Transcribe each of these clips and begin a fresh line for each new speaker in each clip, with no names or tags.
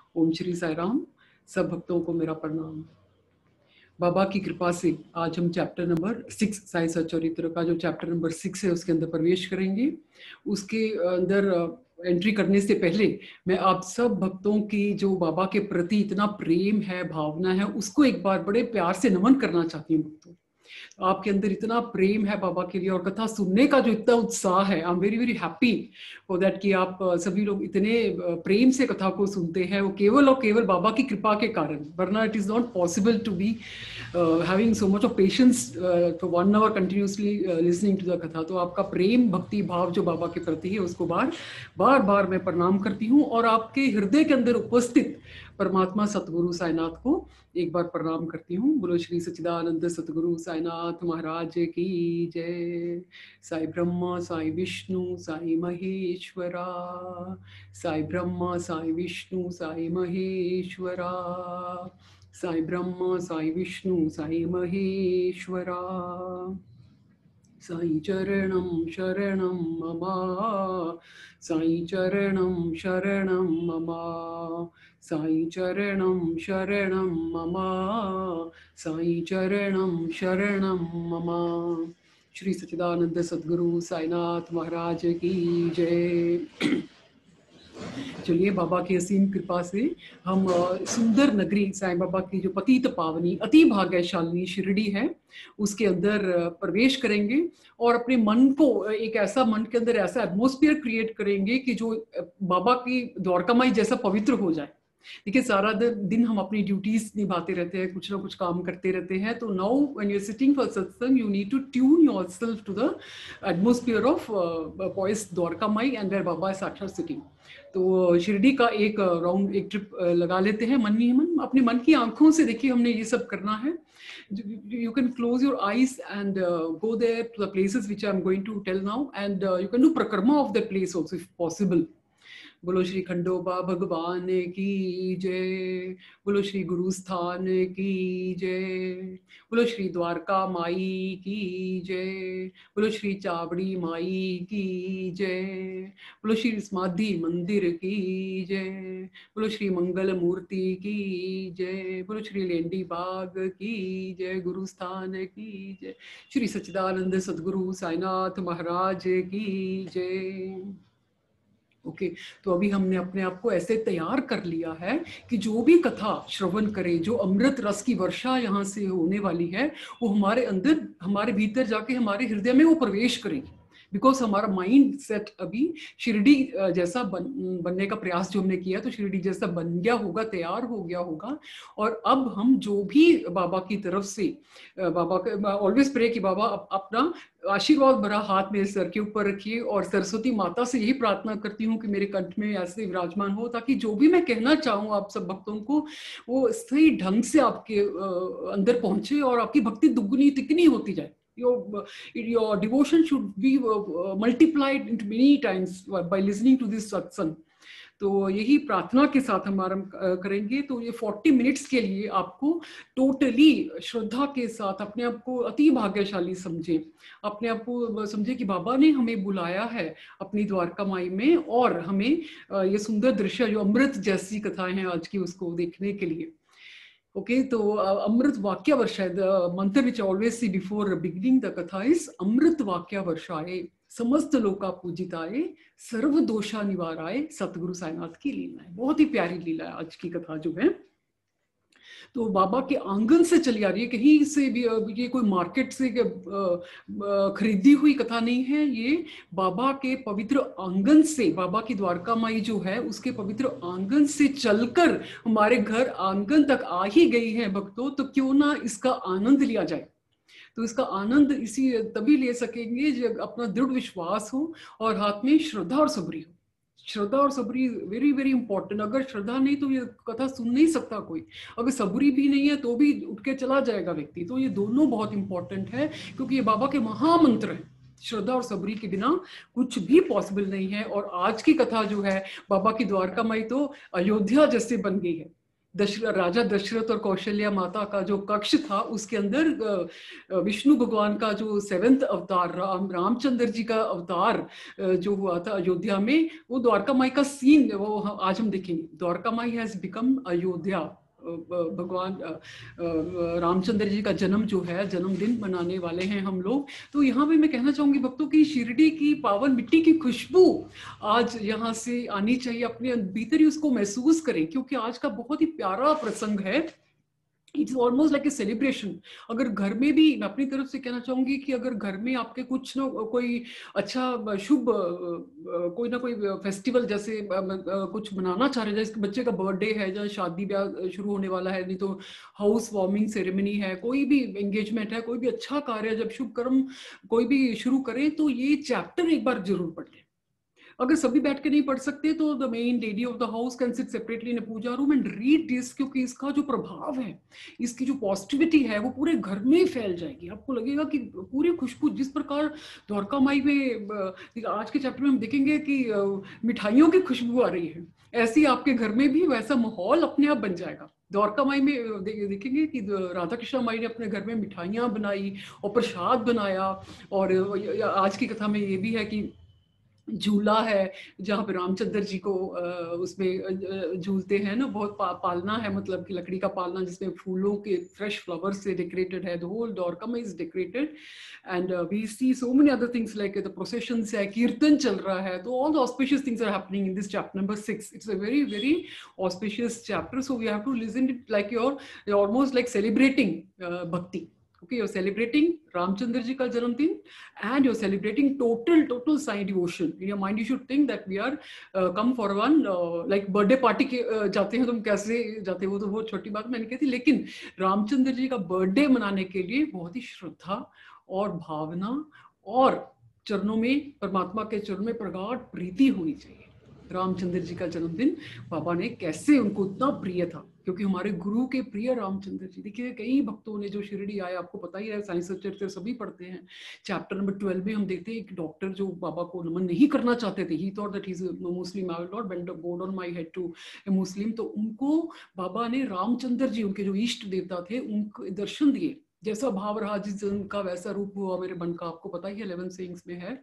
ओम श्री साई राम। सब भक्तों को मेरा प्रणाम। बाबा की कृपा से आज हम चैप्टर नंबर 6 साई सच्चरित्र का जो चैप्टर नंबर 6 है उसके अंदर प्रवेश करेंगे। उसके अंदर एंट्री करने से पहले मैं आप सब भक्तों की जो बाबा के प्रति इतना प्रेम है, भावना है, उसको एक बार बड़े प्यार से नमन करना चाहती हूँ। भक्तों, आपके अंदर इतना प्रेम है बाबा के लिए और कथा सुनने का जो इतना उत्साह है, I am very very happy for that कि आप सभी लोग इतने प्रेम से कथा को सुनते हैं। वो केवल और केवल बाबा की कृपा के कारण, वरना it is not possible to be having so much of patience for 1 hour continuously listening to the कथा। तो आपका प्रेम भक्ति भाव जो बाबा के प्रति है उसको बार बार मैं प्रणाम करती हूँ और आपके हृदय के अंदर उपस्थित परमात्मा सतगुरु साईनाथ को एक बार प्रणाम करती हूँ। बोलो श्री सच्चिदानंद सतगुरु साईनाथ महाराज की जय। साई ब्रह्मा साई विष्णु साई महेश्वरा, साई ब्रह्मा साई विष्णु साई महेश्वरा, साई ब्रह्मा साई विष्णु साई महेश्वरा। साई चरणं शरणं मम, साई चरणं शरणं मम, साई चरणं शरणं मम, साई चरणं शरणं मम। श्री सच्चिदानंद सद्गुरु साईनाथ महाराज की जय। चलिए, बाबा की असीम कृपा से हम सुंदर नगरी साईं बाबा की जो पतित पावनी अति भाग्यशाली शिरडी है उसके अंदर प्रवेश करेंगे और अपने मन को एक ऐसा, मन के अंदर ऐसा एटमॉस्फेयर क्रिएट करेंगे कि जो बाबा की द्वारकामाई जैसा पवित्र हो जाए। देखिए, सारा दिन हम अपनी ड्यूटीज निभाते रहते हैं, कुछ ना कुछ काम करते रहते हैं। तो now when you are sitting for satsang, you need to tune yourself to the atmosphere of poise Dwarkamai and where Baba is साक्षात सिटिंग। तो शिरडी का एक राउंड, एक ट्रिप लगा लेते हैं मन ही मन। अपने मन की आंखों से देखिए, हमने ये सब करना है। You can close your eyes and go there to the places which I am going to tell now, and you can do prakrama of that place also if possible. बोलो श्री खंडोबा भगवान की जय, बोलो श्री गुरु स्थान की जय, बोलो श्री द्वारका माई की जय, बोलो श्री चावड़ी माई की जय, बोलो श्री समाधि मंदिर की जय, बोलो श्री मंगल मूर्ति की जय, बोलो श्री लेंडी बाग की जय, गुरु स्थान की जय, श्री सच्चिदानंद सद्गुरु साईनाथ महाराज की जय। ओके, तो अभी हमने अपने आप को ऐसे तैयार कर लिया है कि जो भी कथा श्रवण करे, जो अमृत रस की वर्षा यहाँ से होने वाली है, वो हमारे अंदर, हमारे भीतर जाके हमारे हृदय में वो प्रवेश करेगी। बिकॉज हमारा माइंड सेट अभी शिरडी जैसा बनने का प्रयास जो हमने किया, तो शिरडी जैसा बन गया होगा, तैयार हो गया होगा। और अब हम जो भी बाबा की तरफ से, बाबा का ऑलवेज प्रे कि बाबा अपना आशीर्वाद भरा हाथ मेरे सर के ऊपर रखिए, और सरस्वती माता से यही प्रार्थना करती हूँ कि मेरे कंठ में ऐसे विराजमान हो, ताकि जो भी मैं कहना चाहूँ आप सब भक्तों को, वो सही ढंग से आपके अंदर पहुंचे और आपकी भक्ति दुगुनी तिगुनी होती जाए। Your devotion should be multiplied into many times by listening to this satsang. तो यही प्रार्थना के साथ हम आरंभ करेंगे। तो ये 40 मिनट्स के लिए आपको टोटली श्रद्धा के साथ अपने आप को अति भाग्यशाली समझें, अपने आप को समझे कि बाबा ने हमें बुलाया है अपनी द्वारका माई में, और हमें ये सुंदर दृश्य जो अमृत जैसी कथाएं हैं आज की, उसको देखने के लिए। ओके, तो अमृत वाक्य वर्षाय, the mantra which always see before beginning the katha is अमृत वाक्य वर्षाय, समस्त लोका पूजिताय, सर्व दोषा निवाराय, सतगुरु साईनाथ की लीला है। बहुत ही प्यारी लीला है आज की कथा जो है। तो बाबा के आंगन से चली आ रही है, कहीं से भी, ये कोई मार्केट से खरीदी हुई कथा नहीं है। ये बाबा के पवित्र आंगन से, बाबा की द्वारका माई जो है उसके पवित्र आंगन से चलकर हमारे घर आंगन तक आ ही गई है भक्तों। तो क्यों ना इसका आनंद लिया जाए। तो इसका आनंद इसी तभी ले सकेंगे जब अपना दृढ़ विश्वास हो और हाथ में श्रद्धा और सबरी हो। श्रद्धा और सबरी वेरी वेरी इंपॉर्टेंट। अगर श्रद्धा नहीं तो ये कथा सुन नहीं सकता कोई, अगर सबरी भी नहीं है तो भी उठ के चला जाएगा व्यक्ति। तो ये दोनों बहुत इंपॉर्टेंट है, क्योंकि ये बाबा के महामंत्र है। श्रद्धा और सबरी के बिना कुछ भी पॉसिबल नहीं है। और आज की कथा जो है, बाबा की द्वारका माई तो अयोध्या जैसे बन गई है। राजा दशरथ और कौशल्या माता का जो कक्ष था, उसके अंदर विष्णु भगवान का जो 7वां अवतार रामचंद्र जी का अवतार जो हुआ था अयोध्या में, वो द्वारका माई का सीन वो आज हम देखेंगे। Dwarka Mai has become Ayodhya. भगवान रामचंद्र जी का जन्म जो है, जन्मदिन मनाने वाले हैं हम लोग। तो यहाँ पे मैं कहना चाहूंगी भक्तों की शिरडी की पावन मिट्टी की खुशबू आज यहाँ से आनी चाहिए, अपने भीतर ही उसको महसूस करें, क्योंकि आज का बहुत ही प्यारा प्रसंग है। It's almost like a celebration. अगर घर में भी, मैं अपनी तरफ से कहना चाहूंगी कि अगर घर में आपके कुछ ना कोई अच्छा शुभ कोई ना कोई फेस्टिवल जैसे कुछ मनाना चाह रहे हैं, जैसे बच्चे का बर्थडे है, या शादी ब्याह शुरू होने वाला है, नहीं तो हाउस वार्मिंग सेरेमनी है, कोई भी एंगेजमेंट है, कोई भी अच्छा कार्य, जब शुभ कर्म कोई भी शुरू करें तो ये चैप्टर एक बार जरूर पढ़ लें। अगर सभी बैठ के नहीं पढ़ सकते तो the main lady of the house can sit separately in a puja room and read this, क्योंकि इसका जो प्रभाव है, इसकी जो पॉजिटिविटी है, वो पूरे घर में फैल जाएगी। आपको लगेगा कि पूरी खुशबू, जिस प्रकार द्वारका माई में आज के चैप्टर में हम देखेंगे कि मिठाइयों की खुशबू आ रही है, ऐसी आपके घर में भी वैसा माहौल अपने आप बन जाएगा। द्वारका माई में देखेंगे कि राधा कृष्ण माई ने अपने घर में मिठाइयाँ बनाई और प्रसाद बनाया। और आज की कथा में ये भी है कि झूला है जहाँ पे रामचंद्र जी को उसमें झूलते हैं ना, बहुत पालना है, मतलब कि लकड़ी का पालना, जिसमें फूलों के फ्रेश फ्लावर्स से डेकोरेटेड है। The whole Dwarka is decorated and we see so many other things like the processions है, कीर्तन चल रहा है। तो all the auspicious things are happening in this chapter number 6। It's a very very auspicious chapter, so we have to listen it like your almost like celebrating bhakti. Okay, you're celebrating Ramchandra ji ka janamdin and you're celebrating total sai devotion. In your mind you should think that we are come for one like birthday party के जाते हैं, तुम कैसे जाते हो, तो बहुत छोटी बात मैंने कही थी, लेकिन रामचंद्र जी का बर्थडे मनाने के लिए बहुत ही श्रद्धा और भावना और चरणों में, परमात्मा के चरणों में प्रगाढ़ प्रीति होनी चाहिए। रामचंद्र जी का जन्मदिन बाबा ने कैसे, उनको इतना प्रिय था, क्योंकि हमारे गुरु के प्रिय रामचंद्र जी। देखिए कई भक्तों ने जो शिरडी आए, आपको पता ही है, साइंस चरित्र सभी पढ़ते हैं। चैप्टर नंबर 12 में हम देखते हैं एक डॉक्टर जो बाबा को नमन नहीं करना चाहते थे, he thought that he is a Muslim, I will not bend board on my head to a Muslim. तो उनको बाबा ने रामचंद्र जी, उनके जो इष्ट देवता थे, उनको दर्शन दिए। जैसा भाव रहा जिस जन का वैसा रूप हुआ मेरे मन का, आपको पता ही है 11 सेइंग्स में है।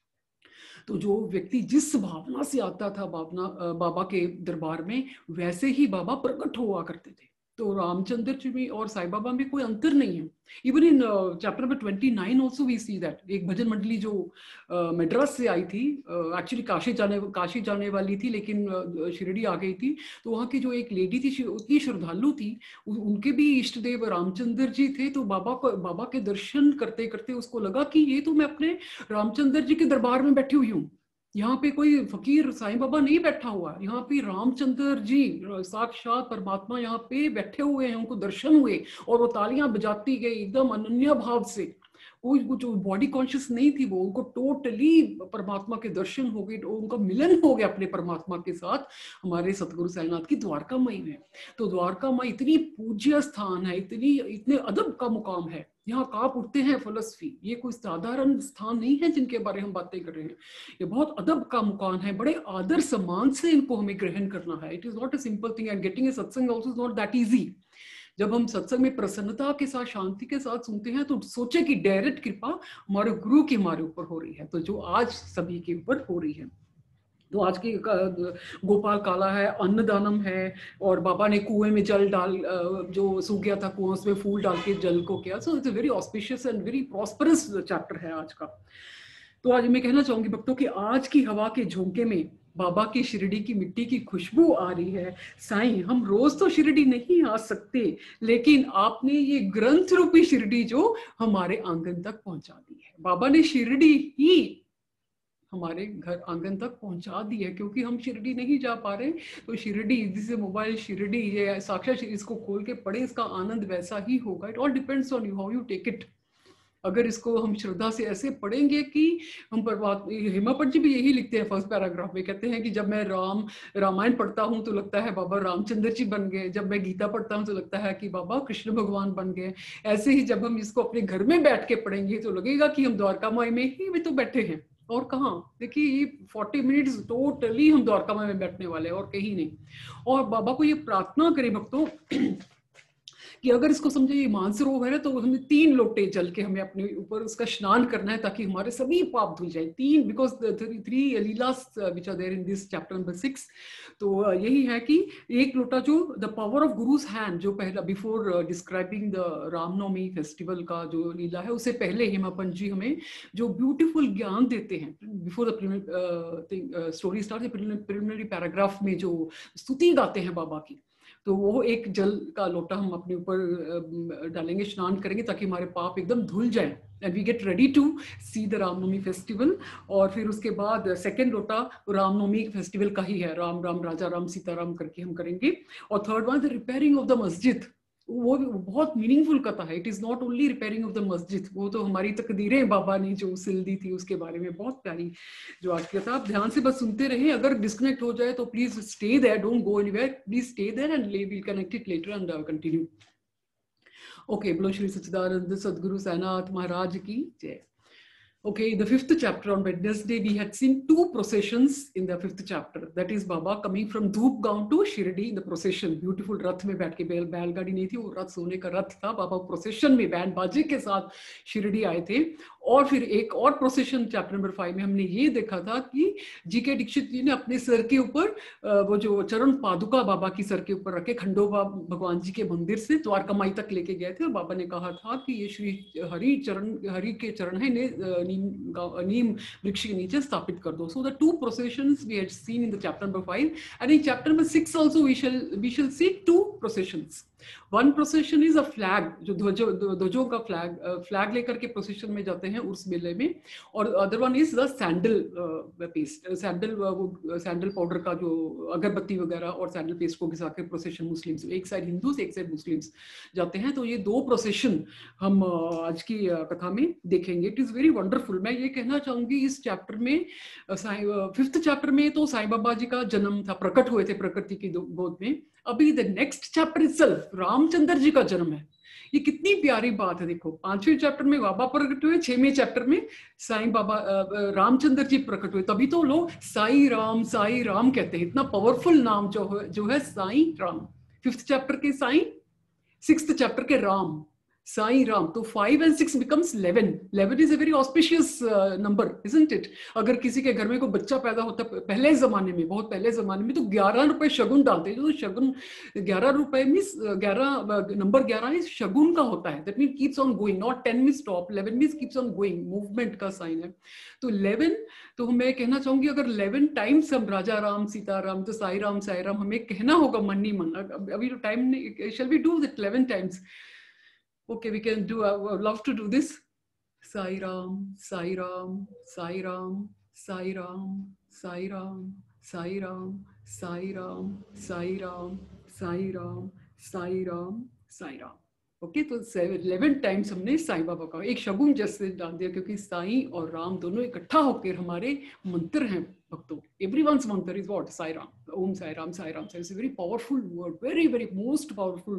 तो जो व्यक्ति जिस भावना से आता था बाबा के दरबार में, वैसे ही बाबा प्रकट हुआ करते थे। तो रामचंद्र जी में और साईं बाबा में कोई अंतर नहीं है। Even in chapter number 29 also we see that एक भजन मंडली जो मद्रास से आई थी, एक्चुअली काशी जाने वाली थी, लेकिन शिरडी आ गई थी। तो वहाँ की जो एक लेडी थी, उतनी श्रद्धालु थी, उनके भी इष्ट देव रामचंद्र जी थे। तो बाबा के दर्शन करते करते उसको लगा कि ये तो मैं अपने रामचंद्र जी के दरबार में बैठी हुई हूँ, यहाँ पे कोई फकीर साईं बाबा नहीं बैठा हुआ, यहाँ पे रामचंद्र जी साक्षात परमात्मा यहाँ पे बैठे हुए हैं। उनको दर्शन हुए और वो तालियां बजाती गई एकदम अनन्य भाव से। वो जो बॉडी कॉन्शियस नहीं थी, वो उनको टोटली परमात्मा के दर्शन हो गए, उनका मिलन हो गया अपने परमात्मा के साथ हमारे सतगुरु साईनाथ की द्वारका माई में। तो द्वारका माई इतनी पूज्य स्थान है, इतने अदब का मुकाम है। यहाँ कांप उठते हैं फिलोसफी। ये कोई साधारण स्थान नहीं है जिनके बारे हम बातें कर रहे हैं, ये बहुत अदब का मुकाम है। बड़े आदर सम्मान से इनको हमें ग्रहण करना है। It is not a simple thing and getting a satsang also is not that easy. जब हम सत्संग में प्रसन्नता के साथ, शांति के साथ सुनते हैं, तो सोचे कि डायरेक्ट कृपा हमारे गुरु की हमारे ऊपर हो रही है, तो जो आज सभी के ऊपर हो रही है। तो आज की गोपाल काला है, अन्नदानम है, और बाबा ने कुएं में जल डाल, जो सूख गया था कुआं, उसमें फूल डाल के जल को किया। So it's a very auspicious and very prosperous chapter है आज का। तो आज मैं कहना चाहूंगी भक्तों कि आज की हवा के झोंके में बाबा की शिरडी की मिट्टी की खुशबू आ रही है। साईं, हम रोज तो शिरडी नहीं आ सकते, लेकिन आपने ये ग्रंथ रूपी शिरडी जो हमारे आंगन तक पहुंचा दी है। बाबा ने शिरडी ही हमारे घर आंगन तक पहुंचा दी है, क्योंकि हम शिरडी नहीं जा पा रहे। तो शिरडी, जिसे मोबाइल शिरडी, ये साक्षात इसको खोल के पढ़े, इसका आनंद वैसा ही होगा। It all depends on you, how you take it. अगर इसको हम श्रद्धा से ऐसे पढ़ेंगे कि हम हेमापत जी भी यही लिखते हैं फर्स्ट पैराग्राफ में, कहते हैं कि जब मैं रामायण पढ़ता हूँ तो लगता है बाबा रामचंद्र जी बन गए, जब मैं गीता पढ़ता हूँ तो लगता है कि बाबा कृष्ण भगवान बन गए। ऐसे ही जब हम इसको अपने घर में बैठ के पढ़ेंगे तो लगेगा कि हम द्वारका माई में ही भी तो बैठे हैं। और कहाँ, देखिए ये 40 मिनट्स टोटली हम द्वारका में बैठने वाले हैं और कहीं नहीं। और बाबा को ये प्रार्थना करें भक्तों कि अगर इसको समझे ये मानसरोवर है तो हमें 3 लोटे जल के हमें अपने ऊपर उसका स्नान करना है ताकि हमारे सभी पाप धुल जाए। 3, because 3 leelas which are there in this chapter number 6। तो यही है कि एक लोटा जो the power of guru's hand, जो पहला before describing the Ramnavami festival का जो लीला है, उससे पहले हेमापंत जी हमें जो ब्यूटीफुल ज्ञान देते हैं before the story start, preliminary paragraph में जो स्तुति गाते हैं बाबा की, तो वो एक जल का लोटा हम अपने ऊपर डालेंगे, स्नान करेंगे ताकि हमारे पाप एकदम धुल जाए and we get ready to see the Ramnavami festival. और फिर उसके बाद सेकेंड लोटा रामनवमी फेस्टिवल का ही है, राम राम राजा राम सीताराम करके हम करेंगे। और third one the repairing of the masjid, वो बहुत मीनिंगफुल कथा है। It is not only repairing of the masjid, वो तो हमारी तकदीरें बाबा ने जो सिल दी थी उसके बारे में बहुत प्यारी जो आज किया था। आप ध्यान से बस सुनते रहे, अगर डिस्कनेक्ट हो जाए तो please stay there, don't go anywhere, please stay there and will connect it later and continue. Okay, बोलो श्री सच्चिदानंद सदगुरु साईनाथ महाराज की जय। Okay, the 5th chapter on Wednesday, we had seen 2 processions in the 5th chapter. That is Baba coming from Dhupgaon to Shirdi in the procession. Beautiful रथ में बैठ के, बैलगाड़ी नहीं थी, वो रथ सोने का रथ था। बाबा प्रोसेशन में बैंड बाजे के साथ शिरडी आए थे। और फिर एक और प्रोसेशन चैप्टर नंबर 5 में हमने ये देखा था कि जीके दीक्षित जी ने अपने सर के ऊपर वो जो चरण पादुका बाबा की सर के ऊपर रखे खंडोबा भगवान जी के मंदिर से द्वारका माई तक लेके गए थे। और बाबा ने कहा था कि ये श्री हरि के चरण है, नीम वृक्ष के नीचे स्थापित कर दो। So the 2 processions we had seen in the chapter number 5, and in chapter number 6 also we shall see 2 processions. One procession is a flag, जो ध्वजों का फ्लैग लेकर के प्रोसेशन में जाते हैं उर्स मेले में। और other one is the sandal paste, sandal powder का जो अगरबत्ती वगैरह और सैंडल पेस्ट को घिसा के प्रोसेशन मुस्लिम्स, एक साइड हिंदूज एक साइड मुस्लिम्स जाते हैं। तो ये 2 प्रोसेशन हम आज की कथा में देखेंगे। It is very wonderful. मैं ये कहना चाहूंगी इस चैप्टर में, 5th चैप्टर में तो साईं बाबा जी का जन्म था, प्रकट हुए थे प्रकृति की गोद में। अभी the next chapter itself Ramchandra ji का जन्म है। ये कितनी प्यारी बात है। देखो, 5वें चैप्टर में बाबा प्रकट हुए, 6वें चैप्टर में साईं बाबा रामचंद्र जी प्रकट हुए। तभी तो लोग साई राम कहते हैं। इतना पावरफुल नाम जो है साईं राम। 5th चैप्टर के साईं, 6th चैप्टर के राम, साईं राम। तो 5 and 6 becomes 11. 11 is a very auspicious number, isn't it? अगर किसी के घर में कोई बच्चा पैदा होता पहले जमाने में, बहुत पहले जमाने में, तो 11 रुपए शगुन डालते। तो शगुन 11 रुपए में 11 नंबर 11 इस शगुन का होता है। That mean keeps on going, not 10 में stop, 11 mean keeps on going, movement का साइन है। तो 11, तो मैं कहना चाहूंगी अगर 11 टाइम्स हम राजा राम सीताराम, तो साई राम हमें कहना होगा मन नहीं मन। अभी तो टाइम नहीं, shall we do that 11 times? Okay, we can do. I would love to do this. Sai Ram, Sai Ram, Sai Ram, Sai Ram, Sai Ram, Sai Ram, Sai Ram, Sai Ram, Sai Ram, Sai Ram, Sai Ram. Okay, तो 11 times हमने साईं बाबा का एक शगुन जैसे डाल दिया, क्योंकि साईं और राम दोनों इकट्ठा होकर हमारे मंत्र हैं भक्तों। Everyone's mantra is what? Sai Ram, Om Sai Ram, Sai Ram. It's a very powerful word, very very most powerful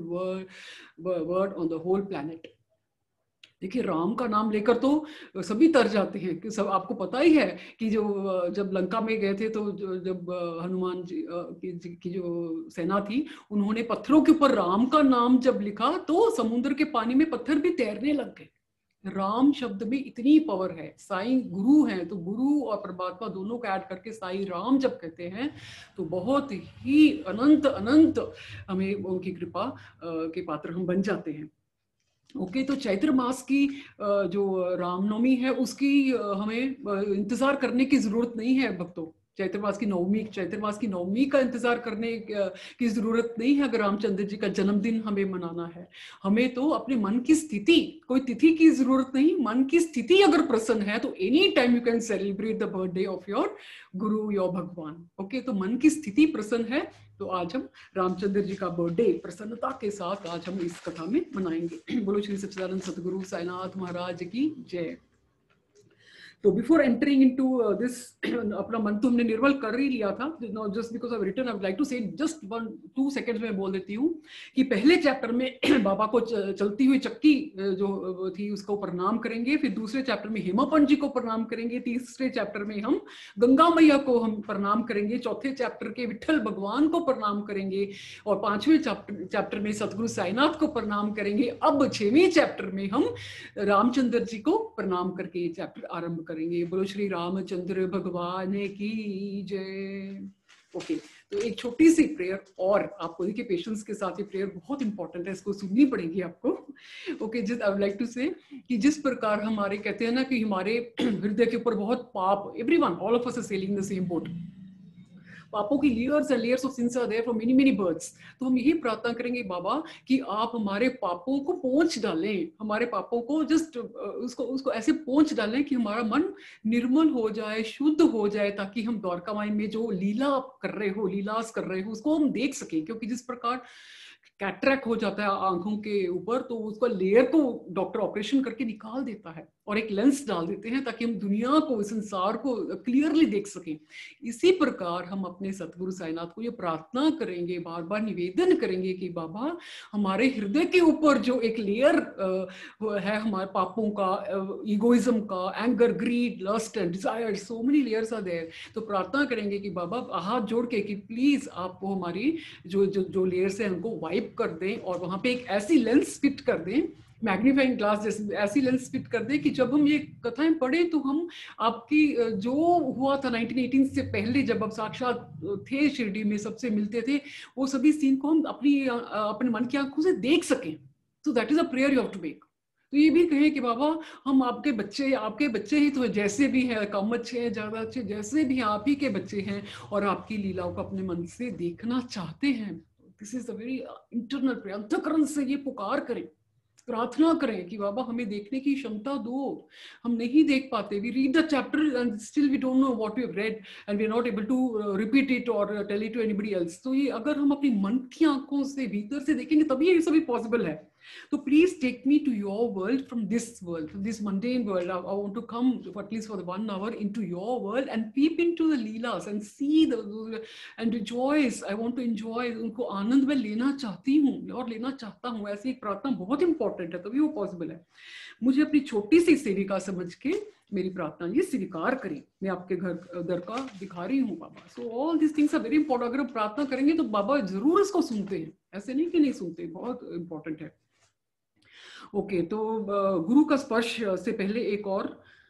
word on the whole planet. देखिए, राम का नाम लेकर तो सभी तर जाते हैं कि सब आपको पता ही है कि जो जब लंका में गए थे, तो जब हनुमान जी की जो सेना थी, उन्होंने पत्थरों के ऊपर राम का नाम जब लिखा तो समुद्र के पानी में पत्थर भी तैरने लग गए। राम शब्द में इतनी पावर है। साईं गुरु हैं, तो गुरु और परमात्मा दोनों को ऐड करके साईं राम जब कहते हैं तो बहुत ही अनंत अनंत हमें उनकी कृपा के पात्र हम बन जाते हैं। ओके, तो चैत्र मास की जो रामनवमी है उसकी हमें इंतजार करने की जरूरत नहीं है भक्तों। चैत्र मास की नवमी का इंतजार करने की जरूरत नहीं है। अगर रामचंद्र जी का जन्मदिन हमें मनाना है, हमें तो अपने मन की स्थिति, कोई तिथि की जरूरत नहीं, मन की स्थिति अगर प्रसन्न है तो any time you can celebrate the birthday of your guru, your Bhagwan. Okay, तो मन की स्थिति प्रसन्न है तो आज हम रामचंद्र जी का बर्थडे प्रसन्नता के साथ आज हम इस कथा में मनाएंगे। बोलो श्री सच्चिदानंद सतगुरु साईनाथ महाराज की जय। तो बिफोर एंटरिंग इनटू दिस, अपना मन तो हमने निर्मल कर ही लिया था, just because I written, I would like to say just 1-2 seconds में बोल देती हूँ कि पहले चैप्टर में बाबा को चलती हुई चक्की जो थी उसको प्रणाम करेंगे, फिर दूसरे चैप्टर में हेमा पंत जी को प्रणाम करेंगे, तीसरे चैप्टर में हम गंगा मैया को हम प्रणाम करेंगे, चौथे चैप्टर के विठल भगवान को प्रणाम करेंगे, और पांचवें चैप्टर में सतगुरु साईनाथ को प्रणाम करेंगे। अब 6वें चैप्टर में हम रामचंद्र जी को प्रणाम करके ये चैप्टर आरंभ करेंगे। बोलो श्री रामचंद्र भगवान की जय। ओके, तो एक छोटी सी प्रेयर, और आपको देखिए पेशेंस के साथ ये प्रेयर बहुत इंपॉर्टेंट है, इसको सुननी पड़ेगी आपको। ओके, जिस आई वुड लाइक टू से कि जिस प्रकार हमारे कहते हैं ना कि हमारे हृदय के ऊपर बहुत पाप, everyone, all of us are sailing the same boat, पापों की layers and layers of sins are there for many many births. तो हम यही प्रार्थना करेंगे बाबा कि आप हमारे पापों को पोंछ डालें, हमारे पापों को जस्ट उसको ऐसे पोंछ डालें कि हमारा मन निर्मल हो जाए, शुद्ध हो जाए, ताकि हम द्वारका माई में जो लीला कर रहे हो, लीलास कर रहे हो, उसको हम देख सकें। क्योंकि जिस प्रकार कैटरैक्ट हो जाता है आंखों के ऊपर, तो उसका लेयर को डॉक्टर ऑपरेशन करके निकाल देता है और एक लेंस डाल देते हैं ताकि हम दुनिया को, संसार को क्लियरली देख सकें। इसी प्रकार हम अपने सतगुरु साईनाथ को ये प्रार्थना करेंगे, बार बार निवेदन करेंगे कि बाबा हमारे हृदय के ऊपर जो एक लेयर है हमारे पापों का, ईगोइज्म का, anger, greed, lust and desire, so many layers are there. तो प्रार्थना करेंगे कि बाबा हाथ जोड़ के कि प्लीज आप वो हमारी जो जो जो लेयर्स है उनको वाइप कर दें, और वहां पे एक ऐसी लेंस फिट कर दें, मैग्नीफाइंग ग्लास जैसे ऐसी लेंस फिट कर दे कि जब हम ये कथाएं पढ़ें तो हम आपकी जो हुआ था 1918 से पहले, जब आप साक्षात थे शिरडी में, सबसे मिलते थे, वो सभी सीन को हम अपने मन की आंखों से देख सकें। तो that is a prayer you have to make. तो ये भी कहें कि बाबा हम आपके बच्चे ही तो जैसे भी हैं, कम अच्छे हैं, ज्यादा अच्छे, जैसे भी आप ही के बच्चे हैं, और आपकी लीलाओं को अपने मन से देखना चाहते हैं। This is a very internal prayer, अंतःकरण से ये पुकार करें, प्रार्थना करें कि बाबा हमें देखने की क्षमता दो। हम नहीं देख पाते, we read the chapter and still we don't know what we have read and we are not able to repeat it और tell it to anybody else. तो ये अगर हम अपनी मन की आंखों से भीतर से देखेंगे तभी ये सभी पॉसिबल है। So please take me to your world from this world, from this mundane world. I want to come at least for the 1 hour into your world and peep into the leelas and see and rejoice. I want to enjoy, उनको आनंद में लेना चाहती हूँ और लेना चाहता हूँ। ऐसी एक प्रार्थना बहुत इंपॉर्टेंट है, तभी वो पॉसिबल है। मुझे अपनी छोटी सी सेविका समझ के मेरी प्रार्थना ये स्वीकार करें, मैं आपके घर दर का दिखा रही हूँ Baba. So all this things are very important. अगर हम प्रार्थना करेंगे तो बाबा जरूर इसको सुनते हैं, ऐसे नहीं कि नहीं सुनते, बहुत इंपॉर्टेंट है। ओके, तो गुरु का स्पर्श से पहले एक और,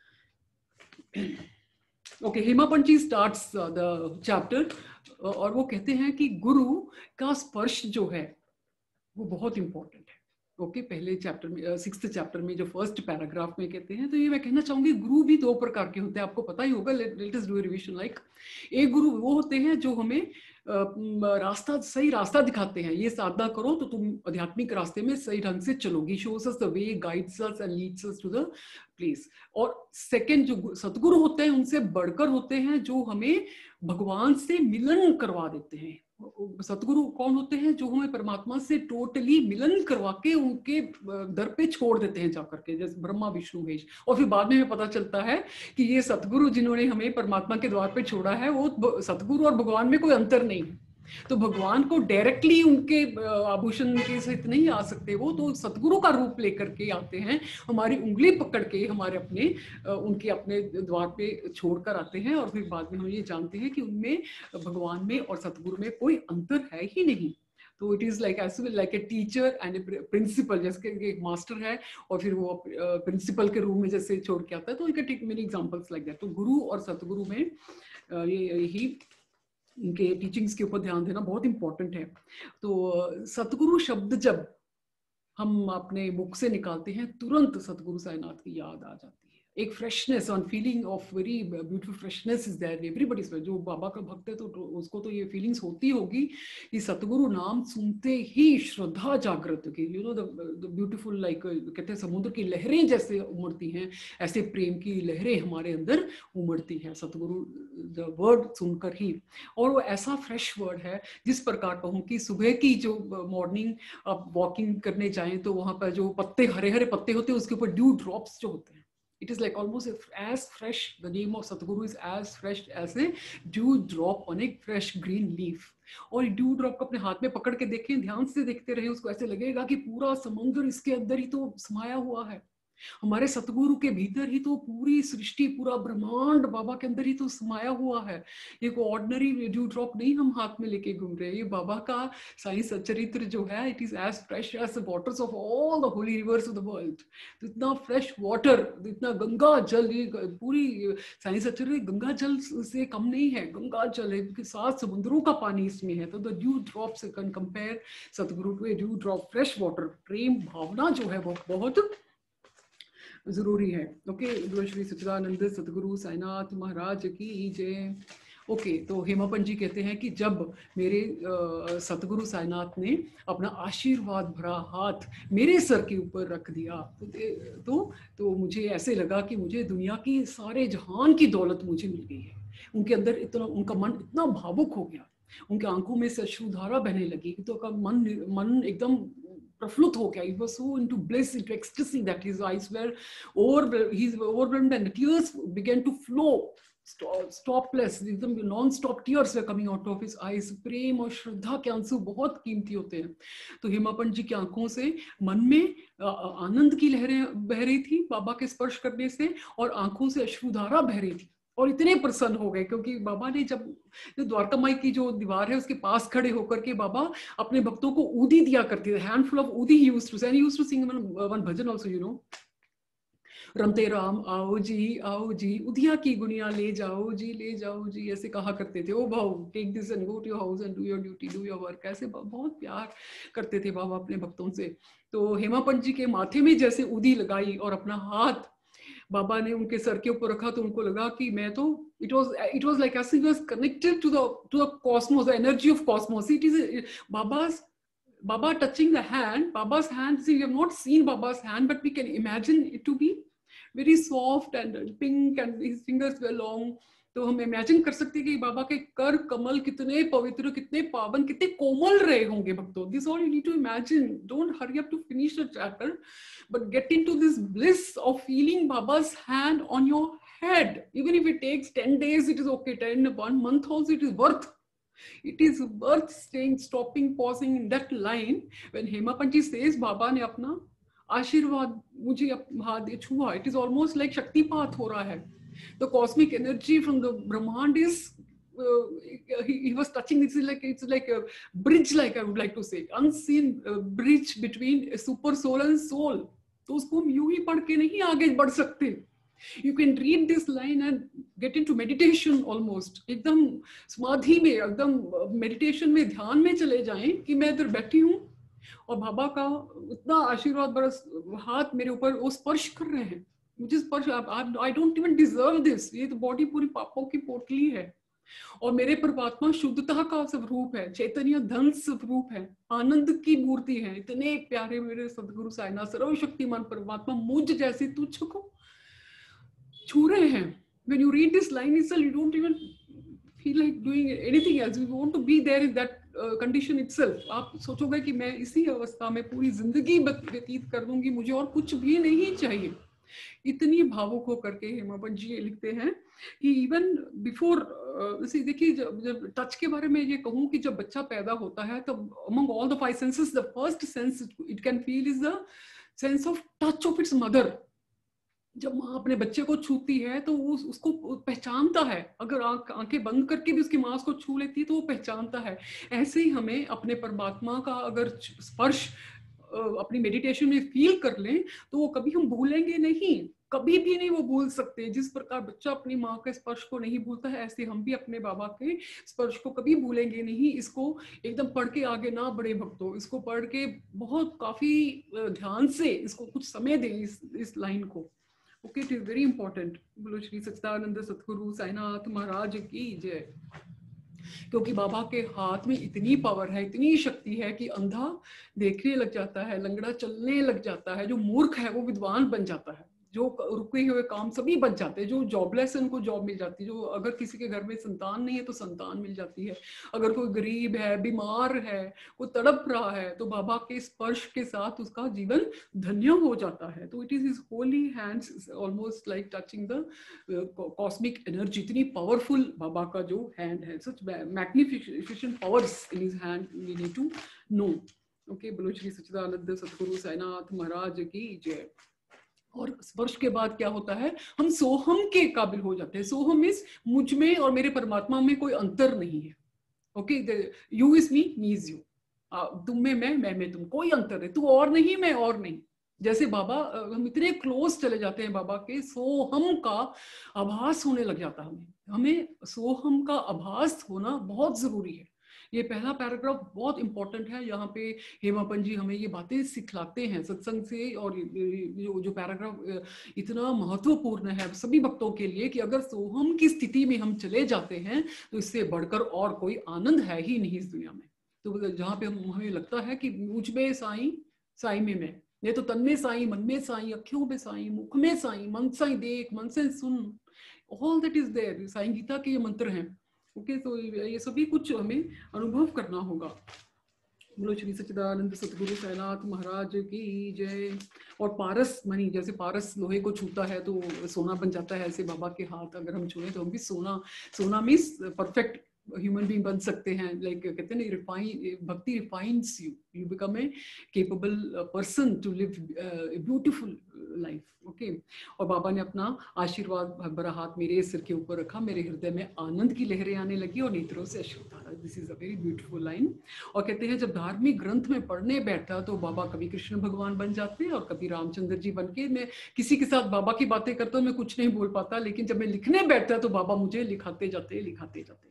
okay, Hema Pant ji starts the chapter, और वो कहते हैं कि गुरु का स्पर्श जो है वो बहुत इंपॉर्टेंट है। ओके, पहले चैप्टर में 6th चैप्टर में जो फर्स्ट पैराग्राफ में कहते हैं, तो ये मैं कहना चाहूंगी गुरु भी 2 प्रकार के होते हैं, आपको पता ही होगा। Let us do revision. Like एक गुरु वो होते हैं जो हमें सही रास्ता दिखाते हैं, ये साधना करो तो तुम आध्यात्मिक रास्ते में सही ढंग से चलोगी, shows us the way, guides us and leads us to the place. और सेकंड जो सतगुरु होते हैं उनसे बढ़कर होते हैं जो हमें भगवान से मिलन करवा देते हैं। सतगुरु कौन होते हैं? जो हमें परमात्मा से टोटली मिलन करवा के उनके दर पे छोड़ देते हैं जाकर के, जैसे ब्रह्मा विष्णु महेश। और फिर बाद में हमें पता चलता है कि ये सतगुरु जिन्होंने हमें परमात्मा के द्वार पे छोड़ा है, वो सतगुरु और भगवान में कोई अंतर नहीं है। तो भगवान को डायरेक्टली उनके आभूषण के सहित नहीं आ सकते, वो तो सतगुरु का रूप लेकर के आते हैं, हमारी उंगली पकड़ के हमारे अपने उनके अपने द्वार पे छोड़कर आते हैं। और फिर बाद में हम ये जानते हैं कि उनमें, भगवान में और सतगुरु में कोई अंतर है ही नहीं। तो it is like a teacher and a principal, जैसे एक मास्टर है और फिर वो प्रिंसिपल के रूम में जैसे छोड़ के आता है। तो you can take many examples like that. तो गुरु और सतगुरु में यही इनके टीचिंग्स के ऊपर ध्यान देना बहुत इंपॉर्टेंट है। तो सतगुरु शब्द जब हम अपने मुख से निकालते हैं, तुरंत सतगुरु साईनाथ की याद आ जाती है। एक फ्रेशनेस और feeling of very beautiful freshness is there everybody. जो बाबा का भक्त है तो उसको तो ये फीलिंग्स होती होगी कि सतगुरु नाम सुनते ही श्रद्धा जागृत होगी। You know the beautiful, like कहते हैं समुद्र की लहरें जैसे उमड़ती हैं, ऐसे प्रेम की लहरें हमारे अंदर उमड़ती हैं सतगुरु द वर्ड सुनकर ही। और वो ऐसा फ्रेश वर्ड है, जिस प्रकार कहूँ कि सुबह की जो मॉर्निंग आप वॉकिंग करने जाएं तो वहां पर जो पत्ते, हरे हरे पत्ते होते हैं, उसके ऊपर ड्यू ड्रॉप्स जो होते हैं, It is like almost as fresh. The name of Sadhguru is as fresh as a dew drop on a fresh green leaf. और dew drop को अपने हाथ में पकड़ के देखें, ध्यान से देखते रहे, उसको ऐसे लगेगा कि पूरा समुद्र इसके अंदर ही तो समाया हुआ है। हमारे सतगुरु के भीतर ही तो पूरी सृष्टि, पूरा ब्रह्मांड बाबा के अंदर ही तो समाया हुआ है। ये कोई ऑर्डिनरी ड्यू ड्रॉप नहीं हम हाथ में लेके घूम रहे हैं। ये बाबा का साइंस चरित्र जो है, it is as fresh as the waters of all the holy rivers of the world. तो इतना फ्रेश वाटर, इतना गंगा जल, ये पूरी साइंस चरित्र गंगा जल से कम नहीं है। गंगा जल है, 7 समुद्रों का पानी इसमें है। तो द ड्यू ड्रॉप से can compare satguru to a dew drop fresh water. प्रेम भावना जो है वो बहुत जरूरी है। ओके, बोलो श्री सच्चिदानंद सतगुरु साईनाथ महाराज की जय। ओके, तो हेमापंत जी कहते हैं कि जब मेरे सतगुरु साईनाथ ने अपना आशीर्वाद भरा हाथ मेरे सर के ऊपर रख दिया तो मुझे ऐसे लगा कि मुझे दुनिया की सारे जहान की दौलत मुझे मिल गई है। उनके अंदर इतना, उनका मन इतना भावुक हो गया, उनकी आंखों में से अश्रुधारा बहने लगी, तो का मन एकदम प्रफुल्लित हो गया। He was so into bliss, into ecstasy that his eyes were overwhelmed and the tears began to flow stopless. एकदम non-stop tears were coming out of his eyes. प्रेम और श्रद्धा के आंसू बहुत कीमती होते हैं। तो हेमापंत जी की आंखों से मन में आनंद की लहरें बह रही थी बाबा के स्पर्श करने से, और आंखों से अश्रुधारा बह रही थी। और इतने प्रसन्न हो गए क्योंकि बाबा ने जब द्वारका माई की जो दीवार है उसके पास खड़े होकर के बाबा अपने भक्तों को ऊदी दिया करते थे। Handful of udi he used to say, and he used to sing one bhajan also, you know, रमते राम आओ जी, उदिया की गुनिया ले जाओ जी, ऐसे कहा करते थे। ओ भाऊ, take this and go to your house and do your duty, do your work. ऐसे बहुत प्यार करते थे बाबा अपने भक्तों से। तो हेमापंत जी के माथे में जैसे ऊदी लगाई और अपना हाथ बाबा ने उनके सर के ऊपर रखा, तो उनको लगा कि मैं तो, it was like as he was connected to the cosmos, the energy of cosmos. It is Baba touching the hand, Baba's hand. See, we have not seen Baba's hand, but we can imagine it to be very soft and pink, and his fingers were long. तो हम imagine कर सकते हैं कि बाबा के कर कमल कितने पवित्र, कितने पावन, कितने कोमल रहे होंगे भक्तों। This all you need to imagine. Don't hurry up to finish the chapter, but get into this bliss of feeling बाबा's hand on your head. Even if it takes 10 days, it is okay. 1 month also, it is worth. It is worth staying, stopping, pausing in that line when Hemapant ji says Baba ने अपना आशीर्वाद मुझे हाथ छुआ. It is almost like शक्तिपात हो रहा है. The cosmic energy from the Brahmand is he was touching. It's like a bridge, like I would like to say, unseen bridge between super soul and soul. तो उसको हम यूं ही पढ़ के नहीं आगे बढ़ सकते. You can read this line and get into meditation almost. एकदम समाधि में, एकदम meditation में, ध्यान में चले जाएं कि मैं इधर बैठी हूँ और बाबा का इतना आशीर्वाद बरस, हाथ मेरे ऊपर वो स्पर्श कर रहे हैं. मुझे स्पर्श, I don't even deserve this. ये तो बॉडी पूरी पापों की पोटली है और मेरे परमात्मा शुद्धता का स्वरूप है, चैतन्य धन स्वरूप है, आनंद की मूर्ति है. इतने प्यारे मेरे सदगुरु साईनाथ सर्वशक्तिमान परमात्मा मुझ जैसे तुच्छ को छू रहे हैं. When you read this line itself, you don't even feel like doing anything else. You want to be there in that condition itself. आप सोचोगे कि मैं इसी अवस्था में पूरी जिंदगी व्यतीत कर दूंगी, मुझे और कुछ भी नहीं चाहिए. इतनी भावुक होकर के हेमापंत जी लिखते हैं कि इवन बिफोर, देखिए जब टच के बारे में ये कहूँ कि जब बच्चा पैदा होता है तो among all the 5 senses, the first sense it can feel is the sense of touch of its mother. जब माँ अपने बच्चे को छूती है तो वो उसको पहचानता है. अगर आंखें बंद करके भी उसकी माँ उसको छू लेती है तो वो पहचानता है. ऐसे ही हमें अपने परमात्मा का अगर स्पर्श अपनी मेडिटेशन में फील कर लें तो वो कभी हम भूलेंगे नहीं, कभी भी नहीं वो भूल सकते. जिस प्रकार बच्चा अपनी माँ के स्पर्श को नहीं भूलता है, ऐसे हम भी अपने बाबा के स्पर्श को कभी भूलेंगे नहीं. इसको एकदम पढ़ के आगे ना बढ़े भक्तों, इसको पढ़ के बहुत काफी ध्यान से इसको कुछ समय दें इस लाइन को. Okay, it is very important. बोलो श्री सच्चिदानंद सतगुरु साईनाथ महाराज की जय. क्योंकि बाबा के हाथ में इतनी पावर है, इतनी शक्ति है कि अंधा देखने लग जाता है, लंगड़ा चलने लग जाता है, जो मूर्ख है वो विद्वान बन जाता है, जो रुके हुए काम सभी बच जाते हैं, जो जॉबलेस है उनको जॉब मिल जाती है, जो अगर किसी के घर में संतान नहीं है तो संतान मिल जाती है, अगर कोई गरीब है, बीमार है, वो तड़प रहा है, तो बाबा के स्पर्श के साथ उसका जीवन धन्य हो जाता है। तो it is his holy hands almost like touching the cosmic energy. इतनी पावरफुल बाबा का जो हैंड है, such magnificent powers in his hand, we need to know. Okay, बोलो श्री सच्चिदानंद सतगुरु साईनाथ महाराज की जय। और स्पर्श के बाद क्या होता है, हम सोहम के काबिल हो जाते हैं। सोहम इज मुझ में और मेरे परमात्मा में कोई अंतर नहीं है। Okay, you is me is you, तुम में मैं में तुम, कोई अंतर नहीं, तू और नहीं मैं और नहीं। जैसे बाबा, हम इतने क्लोज चले जाते हैं बाबा के, सोहम का आभास होने लग जाता है हमें सोहम का आभास होना बहुत जरूरी है। ये पहला पैराग्राफ बहुत इंपॉर्टेंट है। यहाँ पे हेमापन जी हमें ये बातें सिखलाते हैं सत्संग से, और जो पैराग्राफ इतना महत्वपूर्ण है सभी भक्तों के लिए कि अगर सोहम की स्थिति में हम चले जाते हैं तो इससे बढ़कर और कोई आनंद है ही नहीं इस दुनिया में। तो जहाँ पे हमें लगता है कि मुझ में साईं, साईं में मैं, ये तो तन में साईं, मन में साईं, अखियों में साईं, मुख में साईं, मन साईं देख, मन से सुन, all that is there. Sai Gita के ये मंत्र हैं। ओके, तो ये सभी कुछ हमें अनुभव करना होगा। बोलो श्री सच्चिदानंद सतगुरु साईनाथ महाराज की जय। और पारस मणि, जैसे पारस लोहे को छूता है तो सोना बन जाता है, ऐसे बाबा के हाथ अगर हम छुए तो हम भी सोना, सोना मीन्स परफेक्ट ह्यूमन बीइंग बन सकते हैं। लाइक कहते हैं refine, bhakti refines you, you become a capable person to live beautiful life. Okay, और बाबा ने अपना आशीर्वाद भरा हाथ मेरे सिर के ऊपर रखा, मेरे हृदय में आनंद की लहरें आने लगी और नेत्रों से अश्रुधारा। This is a very beautiful line. और कहते हैं जब धार्मिक ग्रंथ में पढ़ने बैठता तो बाबा कभी कृष्ण भगवान बन जाते और कभी रामचंद्र जी बन के। मैं किसी के साथ बाबा की बातें करता हूँ, मैं कुछ नहीं बोल पाता, लेकिन जब मैं लिखने बैठता तो बाबा मुझे लिखाते जाते, लिखाते जाते।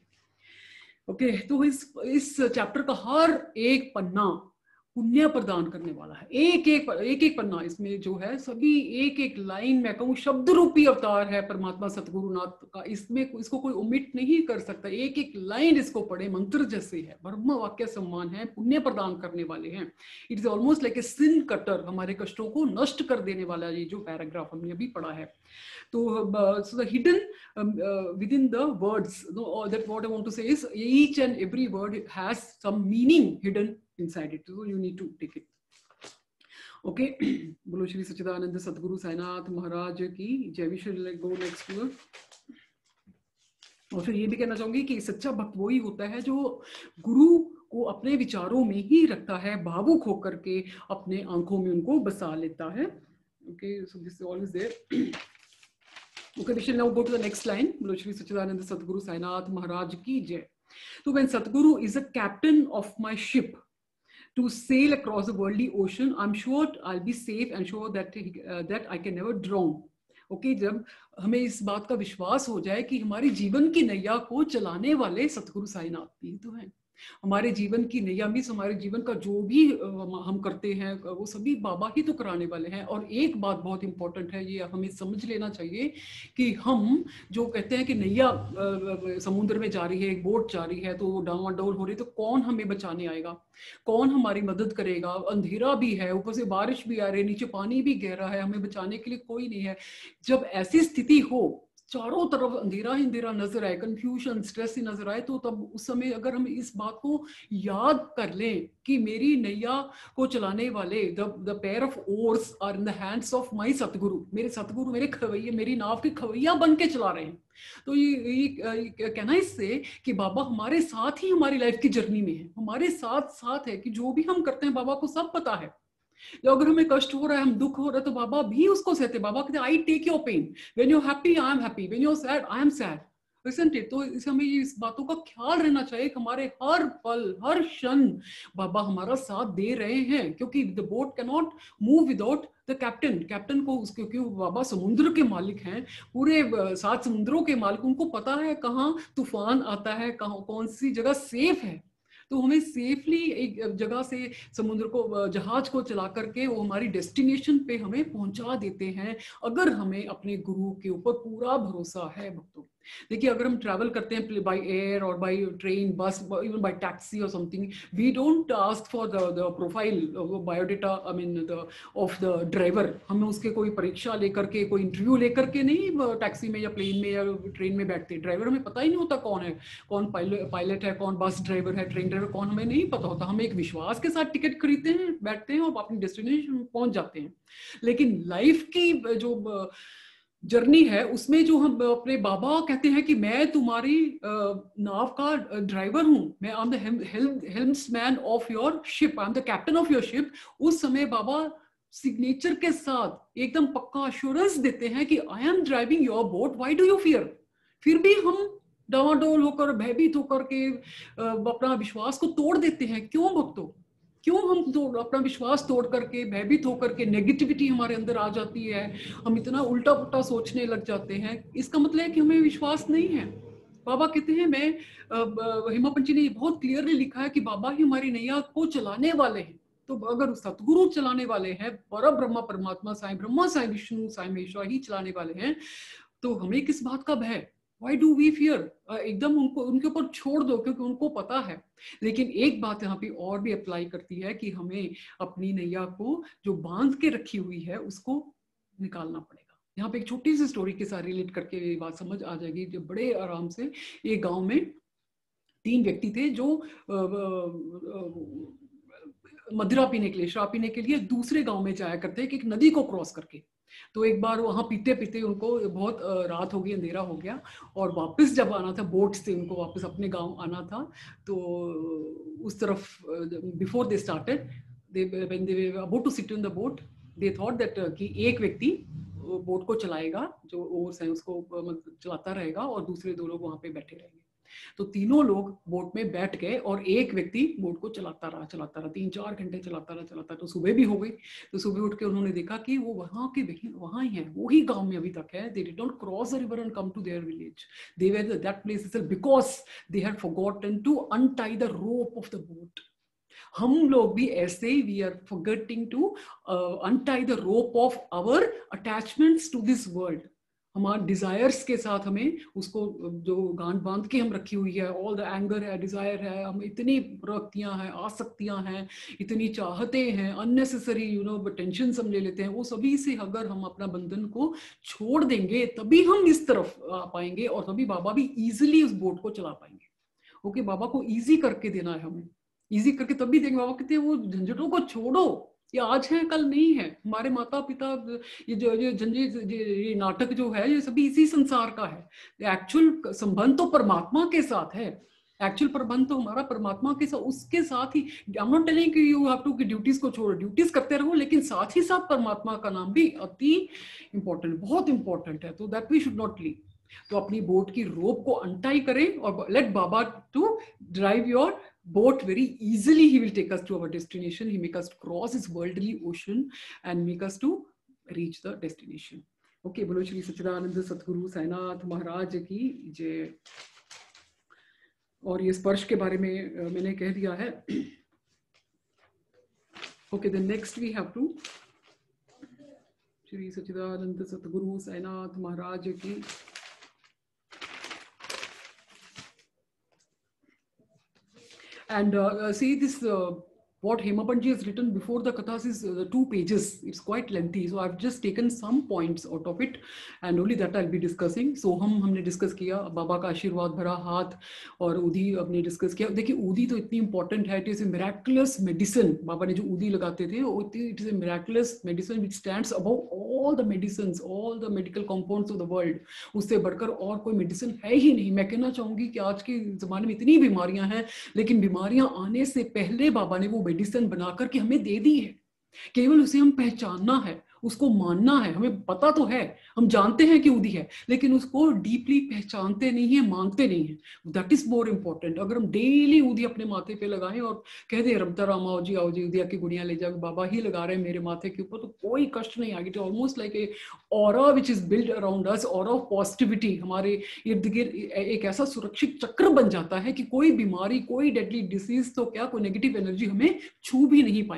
ओके, तो इस चैप्टर का हर एक पन्ना पुण्य प्रदान करने वाला है। एक एक पन्ना इसमें जो है, सभी एक एक लाइन मैं कहूँ शब्द रूपी अवतार है परमात्मा सतगुरुनाथ का। इसमें इसको कोई ओमिट नहीं कर सकता। एक एक लाइन इसको पढ़े मंत्र जैसे है, ब्रह्म वाक्य सम्मान है, पुण्य प्रदान करने वाले हैं। It is almost like a sin cutter, हमारे कष्टों को नष्ट कर देने वाला ये जो पैराग्राफ हमने अभी पढ़ा है। तो so the hidden within the words, that what I want to say is each and every word has some meaning hidden inside it, so you need to take it. Okay, बोलो श्री सच्चिदानंद सतगुरु साईनाथ महाराज की जय। We should go next to. और फिर ये भी कहना चाहूंगी कि सच्चा भक्त वही होता है जो गुरु को अपने विचारों में ही रखता है, भावुक होकर के अपने आंखों में उनको बसा लेता है। Okay, so this is always there. Okay, we shall now go to the next line. बोलो श्री सच्चिदानंद सतगुरु साईनाथ महाराज की जय। So when Sadguru is a captain of my ship to sail across the worldly ocean, I'm sure I'll be safe and sure that I can never drown. Okay, जब हमें इस बात का विश्वास हो जाए कि हमारी जीवन की नैया को चलाने वाले सतगुरु साईनाथ ही तो हैं। हमारे जीवन की नैया मीन्स हमारे जीवन का जो भी हम करते हैं वो सभी बाबा ही तो कराने वाले हैं। और एक बात बहुत इंपॉर्टेंट है, ये हमें समझ लेना चाहिए कि हम जो कहते हैं कि नैया समुद्र में जा रही है, एक बोट जा रही है तो डावाडोल हो रही है, तो कौन हमें बचाने आएगा, कौन हमारी मदद करेगा? अंधेरा भी है, ऊपर से बारिश भी आ रही है, नीचे पानी भी गहरा है, हमें बचाने के लिए कोई नहीं है। जब ऐसी स्थिति हो, चारों तरफ अंधेरा ही अंधेरा नजर आए, कंफ्यूजन, स्ट्रेस ही नजर आए, तो तब उस समय अगर हम इस बात को याद कर लें कि मेरी नैया को चलाने वाले the pair of oars are in the hands of my satguru, मेरे सतगुरु मेरे खवैया, मेरी नाव के खवैया बन के चला रहे हैं। तो ये कहना इससे कि बाबा हमारे साथ ही हमारी लाइफ की जर्नी में है, हमारे साथ साथ है कि जो भी हम करते हैं बाबा को सब पता है। अगर हमें कष्ट हो रहा है, हम दुख हो रहा है, तो बाबा भी उसको सहते। बाबा कहते हैं I take your pain, when you happy I am happy, when you sad I am sad, isn't it? तो इस हमें इस बातों का ख्याल रहना चाहिए कि हमारे हर पल हर क्षण बाबा हमारा साथ दे रहे हैं, क्योंकि the boat can not move without the captain. Captain को क्योंकि बाबा समुद्र के मालिक हैं, पूरे 7 समुद्रों के मालिक, उनको पता है कहाँ तूफान आता है, कहाँ कौन सी जगह सेफ है। तो हमें सेफली एक जगह से समुद्र को, जहाज को चला करके वो हमारी डेस्टिनेशन पे हमें पहुंचा देते हैं, अगर हमें अपने गुरु के ऊपर पूरा भरोसा है भक्तों। देखिए, अगर हम ट्रैवल करते हैं बाय एयर और by train, bus, even by taxi और something, we don't ask for the profile, biodata, I mean the of the driver. हम उसके कोई परीक्षा लेकर के, कोई इंटरव्यू लेकर के नहीं टैक्सी में या प्लेन में या ट्रेन में बैठते। ड्राइवर हमें पता ही नहीं होता कौन है, कौन पायलट है, कौन बस ड्राइवर है, ट्रेन ड्राइवर कौन, हमें नहीं पता होता। हम एक विश्वास के साथ टिकट खरीदते हैं, बैठते हैं और अपनी डेस्टिनेशन पहुंच जाते हैं। लेकिन लाइफ की जो जर्नी है, उसमें जो हम अपने बाबा कहते हैं कि मैं तुम्हारी नाव का ड्राइवर हूं, मैं I am the helmsman of your ship, I am the captain of your ship. उस समय बाबा सिग्नेचर के साथ एकदम पक्का अश्योरेंस देते हैं कि I am driving your boat, why do you fear. फिर भी हम डावाडोल होकर, भयभीत होकर के अपना विश्वास को तोड़ देते हैं। क्यों भक्तों, क्यों हम अपना विश्वास तोड़ करके, भयभीत होकर के, नेगेटिविटी हमारे अंदर आ जाती है, हम इतना उल्टा पुल्टा सोचने लग जाते हैं। इसका मतलब है कि हमें विश्वास नहीं है। बाबा कहते हैं, हेमापंत जी ने बहुत क्लियरली लिखा है कि बाबा ही हमारी नैया को चलाने वाले हैं। तो अगर सतगुरु चलाने वाले हैं, पर ब्रह्मा परमात्मा, साईं ब्रह्मा, साईं विष्णु, साईं महेश्वर ही चलाने वाले हैं, तो हमें किस बात का भय? Why do we fear? एकदम उनको, उनके ऊपर छोड़ दो, क्योंकि उनको पता है। लेकिन एक बात यहाँ पे और भी अप्लाई करती है कि हमें अपनी नैया को जो बांध के रखी हुई है उसको निकालना पड़ेगा। यहाँ पे एक छोटी सी स्टोरी के साथ रिलेट करके ये बात समझ आ जाएगी, जो बड़े आराम से। एक गांव में 3 व्यक्ति थे जो मदिरा पीने के लिए, शराब पीने के लिए दूसरे गांव में जाया करते हैं, कि एक नदी को क्रॉस करके। तो एक बार वहां पीते पीते उनको बहुत रात हो गई, अंधेरा हो गया, और वापस जब आना था बोट से, उनको वापस अपने गांव आना था, तो उस तरफ before they started, when they were about to sit in the boat, they thought that कि एक व्यक्ति बोट को चलाएगा, जो ओर्स है उसको चलाता रहेगा, और दूसरे 2 लोग वहां पे बैठे रहेंगे। तो तीनों लोग बोट में बैठ गए और एक व्यक्ति बोट को चलाता रहा 3-4 घंटे चलाता रहा। तो सुबह भी हो गई। तो सुबह उठ के उन्होंने देखा कि वो वहां के वहां ही है, वो ही गांव में अभी तक है। They did not cross the river and come to their village, they were that place itself, because they had forgotten to untie the rope of the boat. हम लोग भी ऐसे ही, we are forgetting to untie the rope of our attachments to this world. हमारे desires के साथ हमें उसको जो गांठ बांध के हम रखी हुई है, ऑल द एंगर है, डिजायर है, हम इतनी प्रवृत्तियां हैं, आसक्तियां हैं, इतनी चाहते हैं, अननेसेसरी टेंशन हम ले लेते हैं, वो सभी से अगर हम अपना बंधन को छोड़ देंगे, तभी हम इस तरफ आ पाएंगे, और तभी बाबा भी इजिली उस बोट को चला पाएंगे। ओके, बाबा को इजी करके देना है हमें, इजी करके तभी देंगे। बाबा कहते हैं वो झंझटों को छोड़ो, ये आज है कल नहीं है। हमारे माता पिता, ये जो ये नाटक जो है, ये सभी इसी संसार का है। एक्चुअल संबंध तो परमात्मा के साथ है, एक्चुअल प्रबंध तो हमारा परमात्मा के साथ, उसके साथ ही। आई एम नॉट टेलिंग कि यू हैव टू कि ड्यूटीज को छोड़ो, ड्यूटीज करते रहो, लेकिन साथ ही साथ परमात्मा का नाम भी अति इंपॉर्टेंट, बहुत इंपॉर्टेंट है। तो that we should not leave. तो अपनी बोट की रोप को अनटाई करें और let Baba to drive your boat very easily. He will take us to our destination. He make us cross his worldly ocean and make us to reach the destination. Okay, बोलो श्री सच्चिदानंद सतगुरु साईनाथ महाराज की जय। और ये स्पर्श के बारे में मैंने कह दिया है। Okay, then next we have to Shri Sachchidanand सतगुरु साईनाथ महाराज की। And see this, what Hemapant ji has written before the kathas is 2 pages. It's quite lengthy, so I've just taken some points out of it, and only that I'll be discussing. So हमने discuss किया बाबा का आशीर्वाद भरा हाथ, और ऊदी हमने discuss किया। देखिए, ऊदी तो इतनी इंपॉर्टेंट है, it is a miraculous medicine. Baba ने जो ऊदी लगाते थे, it is a miraculous medicine which stands above all the medicine, all the medical compounds of the world. उससे बढ़कर और कोई मेडिसिन है ही नहीं। मैं कहना चाहूंगी कि आज के जमाने में इतनी बीमारियां हैं, लेकिन बीमारियां आने से पहले बाबा ने वो मेडिसिन बनाकर के हमें दे दी है। केवल उसे हम पहचानना है, उसको मानना है। हमें पता तो है, हम जानते हैं कि ऊदी है, लेकिन उसको डीपली पहचानते नहीं है, मानते नहीं है। That is more important. अगर हम डेली ऊदी अपने माथे पे लगाएं और कह दे रमता राम आओ जी ऊदिया की गुड़िया ले जाओ, बाबा ही लगा रहे हैं मेरे माथे के ऊपर, तो कोई कष्ट नहीं आएगी। Almost like a aura which is build around us, aura of positivity हमारे इर्द गिर्द एक ऐसा सुरक्षित चक्र बन जाता है कि कोई बीमारी, कोई डेडली डिसीज तो क्या, कोई नेगेटिव एनर्जी हमें छू भी नहीं पाएगी।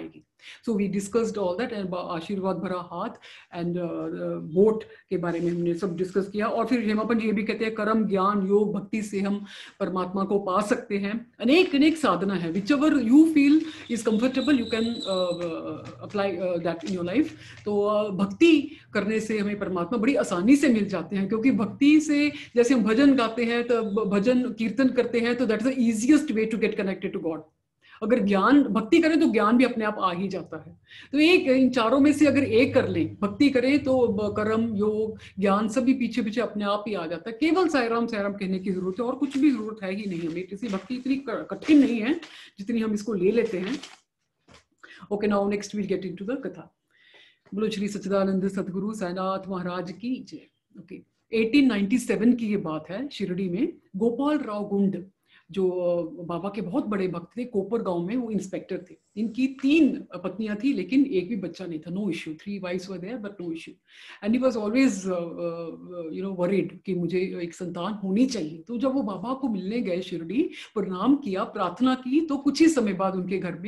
So we discussed all that and आशीर्वाद भरा हाथ एंड वोट के बारे में हमने सब डिस्कस किया। और फिर हेमापन जी ये भी कहते हैं कर्म ज्ञान योग भक्ति से हम परमात्मा को पा सकते हैं। अनेक अनेक साधना है, which ever you feel is comfortable you can apply that in your life. तो भक्ति करने से हमें परमात्मा बड़ी आसानी से मिल जाते हैं, क्योंकि भक्ति से जैसे हम भजन गाते हैं तो भजन कीर्तन करते हैं तो that is the easiest way to get connected to God. अगर ज्ञान भक्ति करें तो ज्ञान भी अपने आप आ ही जाता है। तो एक इन चारों में से अगर एक कर लें, भक्ति करें तो कर्म योग ज्ञान सभी पीछे पीछे अपने आप ही आ जाता है। केवल साईराम साईराम कहने की जरूरत है और कुछ भी जरूरत है ही नहीं हमें। किसी भक्ति इतनी कठिन नहीं है जितनी हम इसको ले लेते हैं। Okay, now next we'll get into the katha. बोलो श्री सच्चिदानंद सतगुरु साईनाथ महाराज की जय। ओके, 1897 की ये बात है। शिरडी में गोपाल राव गुंड जो बाबा के बहुत बड़े भक्त थे, कोपर गांव में वो इंस्पेक्टर थे। इनकी 3 पत्नियां थी लेकिन एक भी बच्चा नहीं था। No issue, 3 wives were there but no issue. And he was always worried कि मुझे एक संतान होनी चाहिए। तो जब वो बाबा को मिलने गए शिरडी, प्रणाम किया, प्रार्थना की, तो कुछ ही समय बाद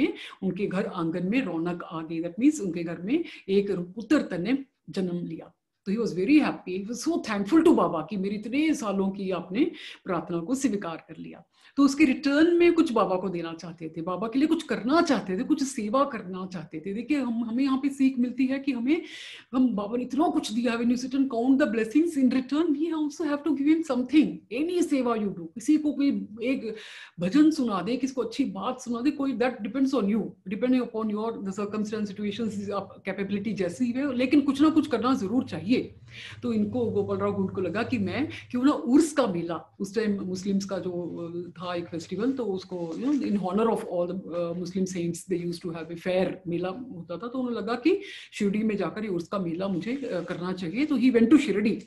उनके घर आंगन में रौनक आ गई। दैट मीन्स उनके घर में एक पुत्र तन ने जन्म लिया। तो he was very happy, he was so thankful to Baba कि मेरी इतने सालों की आपने प्रार्थना को स्वीकार कर लिया। तो उसके रिटर्न में कुछ बाबा को देना चाहते थे, बाबा के लिए कुछ करना चाहते थे, कुछ सेवा करना चाहते थे। देखिए हमें यहाँ पे सीख मिलती है कि हम बाबा ने इतना कुछ दिया है, when you sit and count the blessings in return we also have to give him something. Any seva you do, किसी को कोई एक भजन सुना दे, किसी को अच्छी बात सुना दे, कोई that depends on you, depending upon your the circumstances situations, capability जैसी है, लेकिन कुछ ना कुछ करना जरूर चाहिए। तो इनको गोपाल राव गुंड को लगा कि मैं क्यों ना उर्स का मेला, उस टाइम मुस्लिम्स का जो था एक फेस्टिवल, तो उसको in honour of all the Muslim saints they used to have a fair, मेला होता था। तो उन्हें लगा कि शिरडी में जाकर ये उर्स का मेला मुझे करना चाहिए। तो ही वेंट टू शिरडी।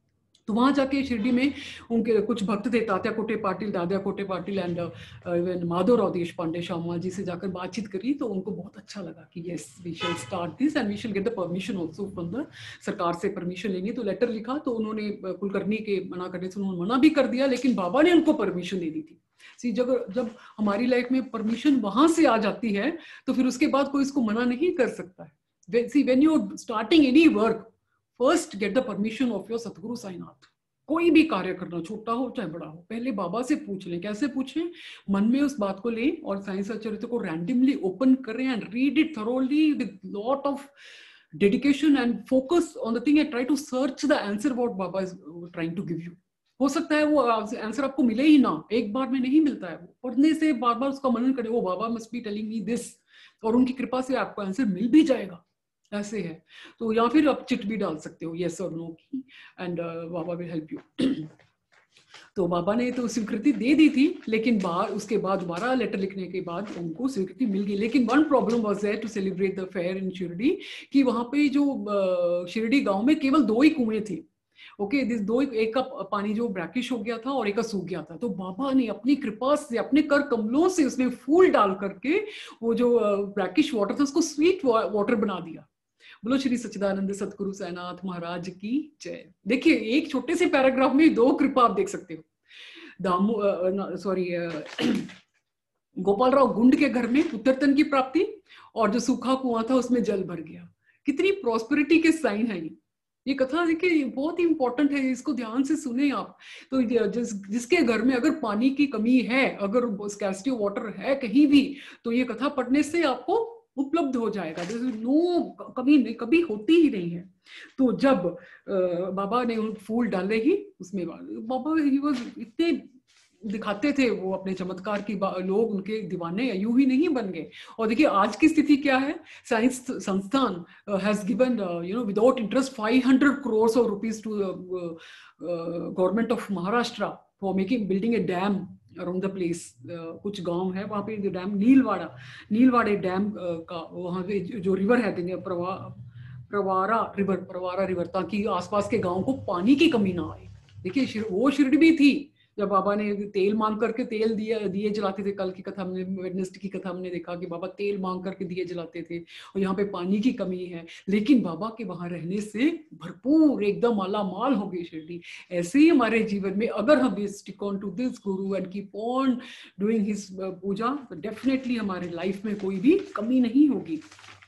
तो वहां जाके शिरडी में उनके कुछ भक्त थे, तात्या कोटे पाटिल, दादा कोटे पाटिल एंड माधवराव देश पांडे श्यामा जी से जाकर बातचीत करी। तो उनको बहुत अच्छा लगा कि yes we shall start this and we shall get the permission also from the sarkar से परमिशन लेंगे। तो लेटर लिखा, तो उन्होंने कुलकर्णी के मना करने से उन्होंने मना भी कर दिया, लेकिन बाबा ने उनको परमिशन दे दी थी। सी जब हमारी लाइफ में परमिशन वहां से आ जाती है तो फिर उसके बाद कोई इसको मना नहीं कर सकता है। See when you are starting any work, first get the permission of your Satguru Sainath. कोई भी कार्य करना, छोटा हो चाहे बड़ा हो, पहले बाबा से पूछ लें। कैसे पूछें? मन में उस बात को लें और साईं सच्चरित्र को रैंडमली ओपन करें and read it thoroughly with lot of dedication and focus on the thing and try to search the answer what Baba is trying to give you. हो सकता है वो आंसर आपको मिले ही ना, एक बार में नहीं मिलता है। वो पढ़ने से बार बार उसका मनन करें, वो Baba must be telling me this, और उनकी कृपा से आपको आंसर मिल भी जाएगा। ऐसे है। तो या फिर आप चिट भी डाल सकते हो येस और नो की, and Baba will help you. तो बाबा ने तो स्वीकृति दे दी थी, लेकिन उसके बाद दोबारा लेटर लिखने के बाद उनको स्वीकृति मिल गई। लेकिन one problem was there to celebrate the fair in Shirdi, कि वहां पे जो शिरडी गांव में केवल 2 ही कुएं थे। ओके, दिस 2, एक का पानी जो ब्रैकिश हो गया था और एक का सूख गया था। तो बाबा ने अपनी कृपा से, अपने कर कमलों से उसमें फूल डाल करके वो जो ब्रैकिश वाटर था उसको स्वीट वाटर बना दिया। बोलो श्री सच्चिदानंद सतगुरु साईनाथ महाराज की जय। देखिए एक छोटे से पैराग्राफ में 2 कृपा आप देख सकते हो। गोपाल राव गुंड के घर में पुत्रतन की प्राप्ति, और जो सूखा कुआं था उसमें जल भर गया। कितनी प्रॉस्पेरिटी के साइन है ये कथा। देखिए बहुत ही इंपॉर्टेंट है, इसको ध्यान से सुने आप। तो जिसके घर में अगर पानी की कमी है, अगर स्कैर्सिटी ऑफ वाटर है कहीं भी, तो ये कथा पढ़ने से आपको उपलब्ध हो जाएगा। नो कभी होती ही नहीं है। तो जब बाबा ने फूल डाले ही उसमें, बाबा इतने दिखाते थे वो अपने चमत्कार की, लोग उनके दीवाने यूं ही नहीं बन गए। और देखिए आज की स्थिति क्या है, साइंस Sansthan has given without interest 500 crores of rupees to government of Maharashtra for building a dam around the place. कुछ गांव है वहां पे डैम, नीलवाड़े डैम का, वहां पे जो रिवर है प्रवारा रिवर, ताकि आसपास के गांव को पानी की कमी ना आए। देखिए वो शिरडी भी थी जब बाबा ने तेल मांग करके तेल दिए जलाते थे। कल की कथा में, वेडनेसडे की कथा में देखा कि बाबा तेल मांग करके दिए जलाते थे, और यहाँ पे पानी की कमी है, लेकिन बाबा के वहां रहने से भरपूर एकदम माला माल हो गई शिरडी। ऐसे ही हमारे जीवन में अगर हम stick on to this guru and keep on doing his puja, तो डेफिनेटली हमारे लाइफ में कोई भी कमी नहीं होगी।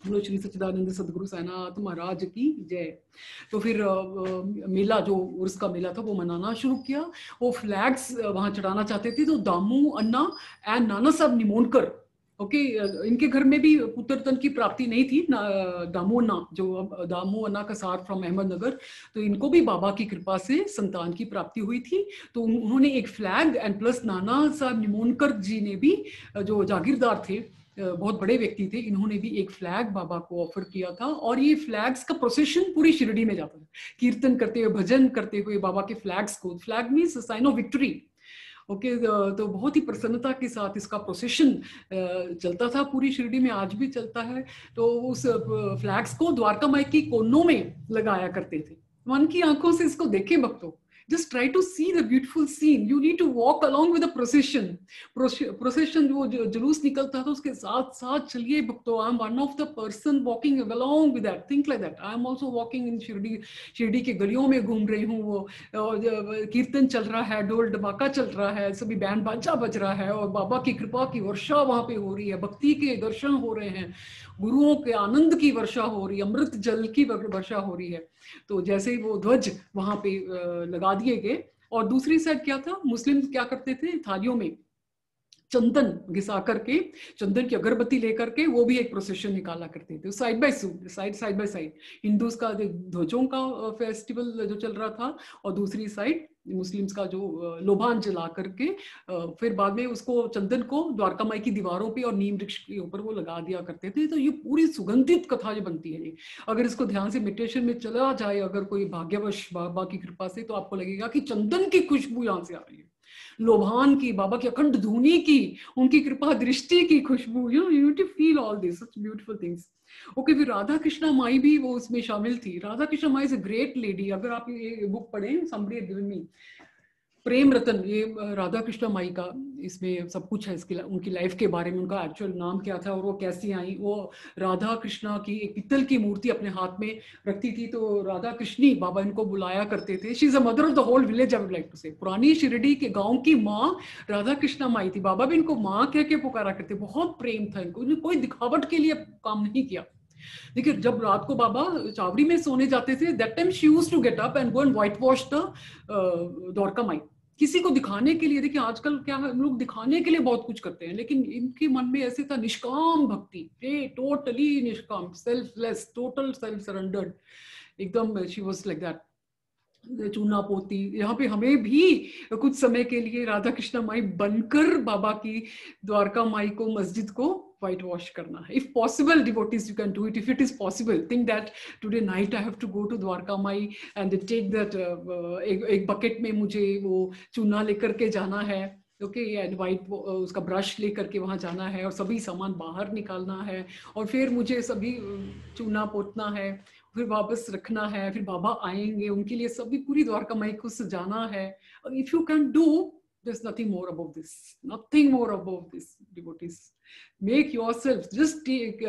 बोलो श्री सच्चिदानंद सदगुरु साईनाथ महाराज की जय। तो फिर मेला, जो उर्स का मेला था, वो मनाना शुरू किया। वो फ्लैग्स वहां चढ़ाना चाहते थे। तो दामू अन्ना एंड नाना साहब निमोनकर, ओके, इनके घर में भी पुत्रतन की प्राप्ति नहीं थी। दामू अन्ना, जो दामू अन्ना का सार फ्रॉम अहमदनगर, तो इनको भी बाबा की कृपा से संतान की प्राप्ति हुई थी। तो उन्होंने एक फ्लैग एंड प्लस नाना साहब निमोनकर जी ने भी, जो जागीरदार थे, बहुत बड़े व्यक्ति थे, इन्होंने भी एक फ्लैग बाबा को ऑफर किया था। और ये फ्लैग्स का प्रोसेशन पूरी शिरडी में जाता था, कीर्तन करते हुए, भजन करते हुए बाबा के फ्लैग्स को। Flag means sign of victory, okay. तो बहुत ही प्रसन्नता के साथ इसका प्रोसेशन चलता था पूरी शिरडी में, आज भी चलता है। तो उस फ्लैग्स को द्वारका माई की कोनों में लगाया करते थे। मन की आंखों से इसको देखें भक्तों, just try to see the beautiful scene. You need to walk along with the procession. Procession जो जुलूस निकलता था, उसके साथ साथ चलिए भक्तों। I am one of the person walking along with that. Think like that. I am also walking in Shirdi. Shirdi के गलियों में घूम रही हूँ। वो कीर्तन चल रहा है, ढोल ढमाका चल रहा है, सभी बैंड बाजा बज रहा है, और बाबा की कृपा की वर्षा वहां पे हो रही है, भक्ति के दर्शन हो रहे हैं, गुरुओं के आनंद की वर्षा हो रही है, अमृत जल की वर्षा हो रही है। तो जैसे ही वो ध्वज वहां पे लगा दिए गए। और दूसरी साइड क्या था, मुस्लिम क्या करते थे, थालियों में चंदन घिसा करके, चंदन की अगरबत्ती लेकर के वो भी एक प्रोसेशन निकाला करते थे, side by side by side. Hindus का ध्वजों का फेस्टिवल जो चल रहा था, और दूसरी साइड मुस्लिम्स का जो लोबान जला करके फिर बाद में उसको, चंदन को द्वारका माई की दीवारों पे और नीम वृक्ष के ऊपर वो लगा दिया करते थे। तो ये पूरी सुगंधित कथा जो बनती है, ये अगर इसको ध्यान से मेडिटेशन में चला जाए, अगर कोई भाग्यवश बाबा की कृपा से, तो आपको लगेगा कि चंदन की खुशबू यहाँ से आ रही है, लोभान की, बाबा की अखंड धुनी की, उनकी कृपा दृष्टि की खुशबू। You too feel all this such beautiful things. Okay, फिर राधा कृष्णा माई भी वो उसमें शामिल थी। Radha Krishna Mai is a great lady. अगर आप ये बुक पढ़ें, somebody had given me Prem Ratan, ये राधा कृष्णा माई का इसमें सब कुछ है, इसकी उनकी लाइफ के बारे में, उनका एक्चुअल नाम क्या था और वो कैसी आई। वो राधा कृष्णा की एक पित्तल की मूर्ति अपने हाथ में रखती थी। तो राधा कृष्णी बाबा इनको बुलाया करते थे। She is a mother of the whole village, I would like to say. पुरानी शिरडी के गांव की माँ राधा कृष्णा माई थी। बाबा भी इनको माँ कह के पुकारा करते। बहुत प्रेम था इनको, कोई दिखावट के लिए काम नहीं किया। देखिए, जब रात को बाबा चावड़ी में सोने जाते थे, that time she used to get up and go and white wash the Dwarka Mai, किसी को दिखाने के लिए। देखिए आजकल क्या है, हम लोग दिखाने के लिए बहुत कुछ करते हैं, लेकिन इनके मन में ऐसे था निष्काम भक्ति, totally nishkam, selfless, total self surrendered, एकदम शी वाज लाइक दैट। चूना पोती, यहाँ पे हमें भी कुछ समय के लिए राधा कृष्णा माई बनकर बाबा की द्वारका माई को, मस्जिद को व्हाइट वॉश करना है। If possible devotees, you can do it if it is possible. Think that today night I have to go to Dwarka Mai and take that, एक बकेट में मुझे वो चूना लेकर के जाना है, ओके, एंड वाइट उसका ब्रश लेकर के वहाँ जाना है, और सभी सामान बाहर निकालना है, और फिर मुझे सभी चूना पोतना है, फिर वापस रखना है, फिर बाबा आएंगे, उनके लिए सभी पूरी द्वारका माई को सजाना है। If you can do, there's nothing more above this, nothing more above this, devotees. Make yourself, just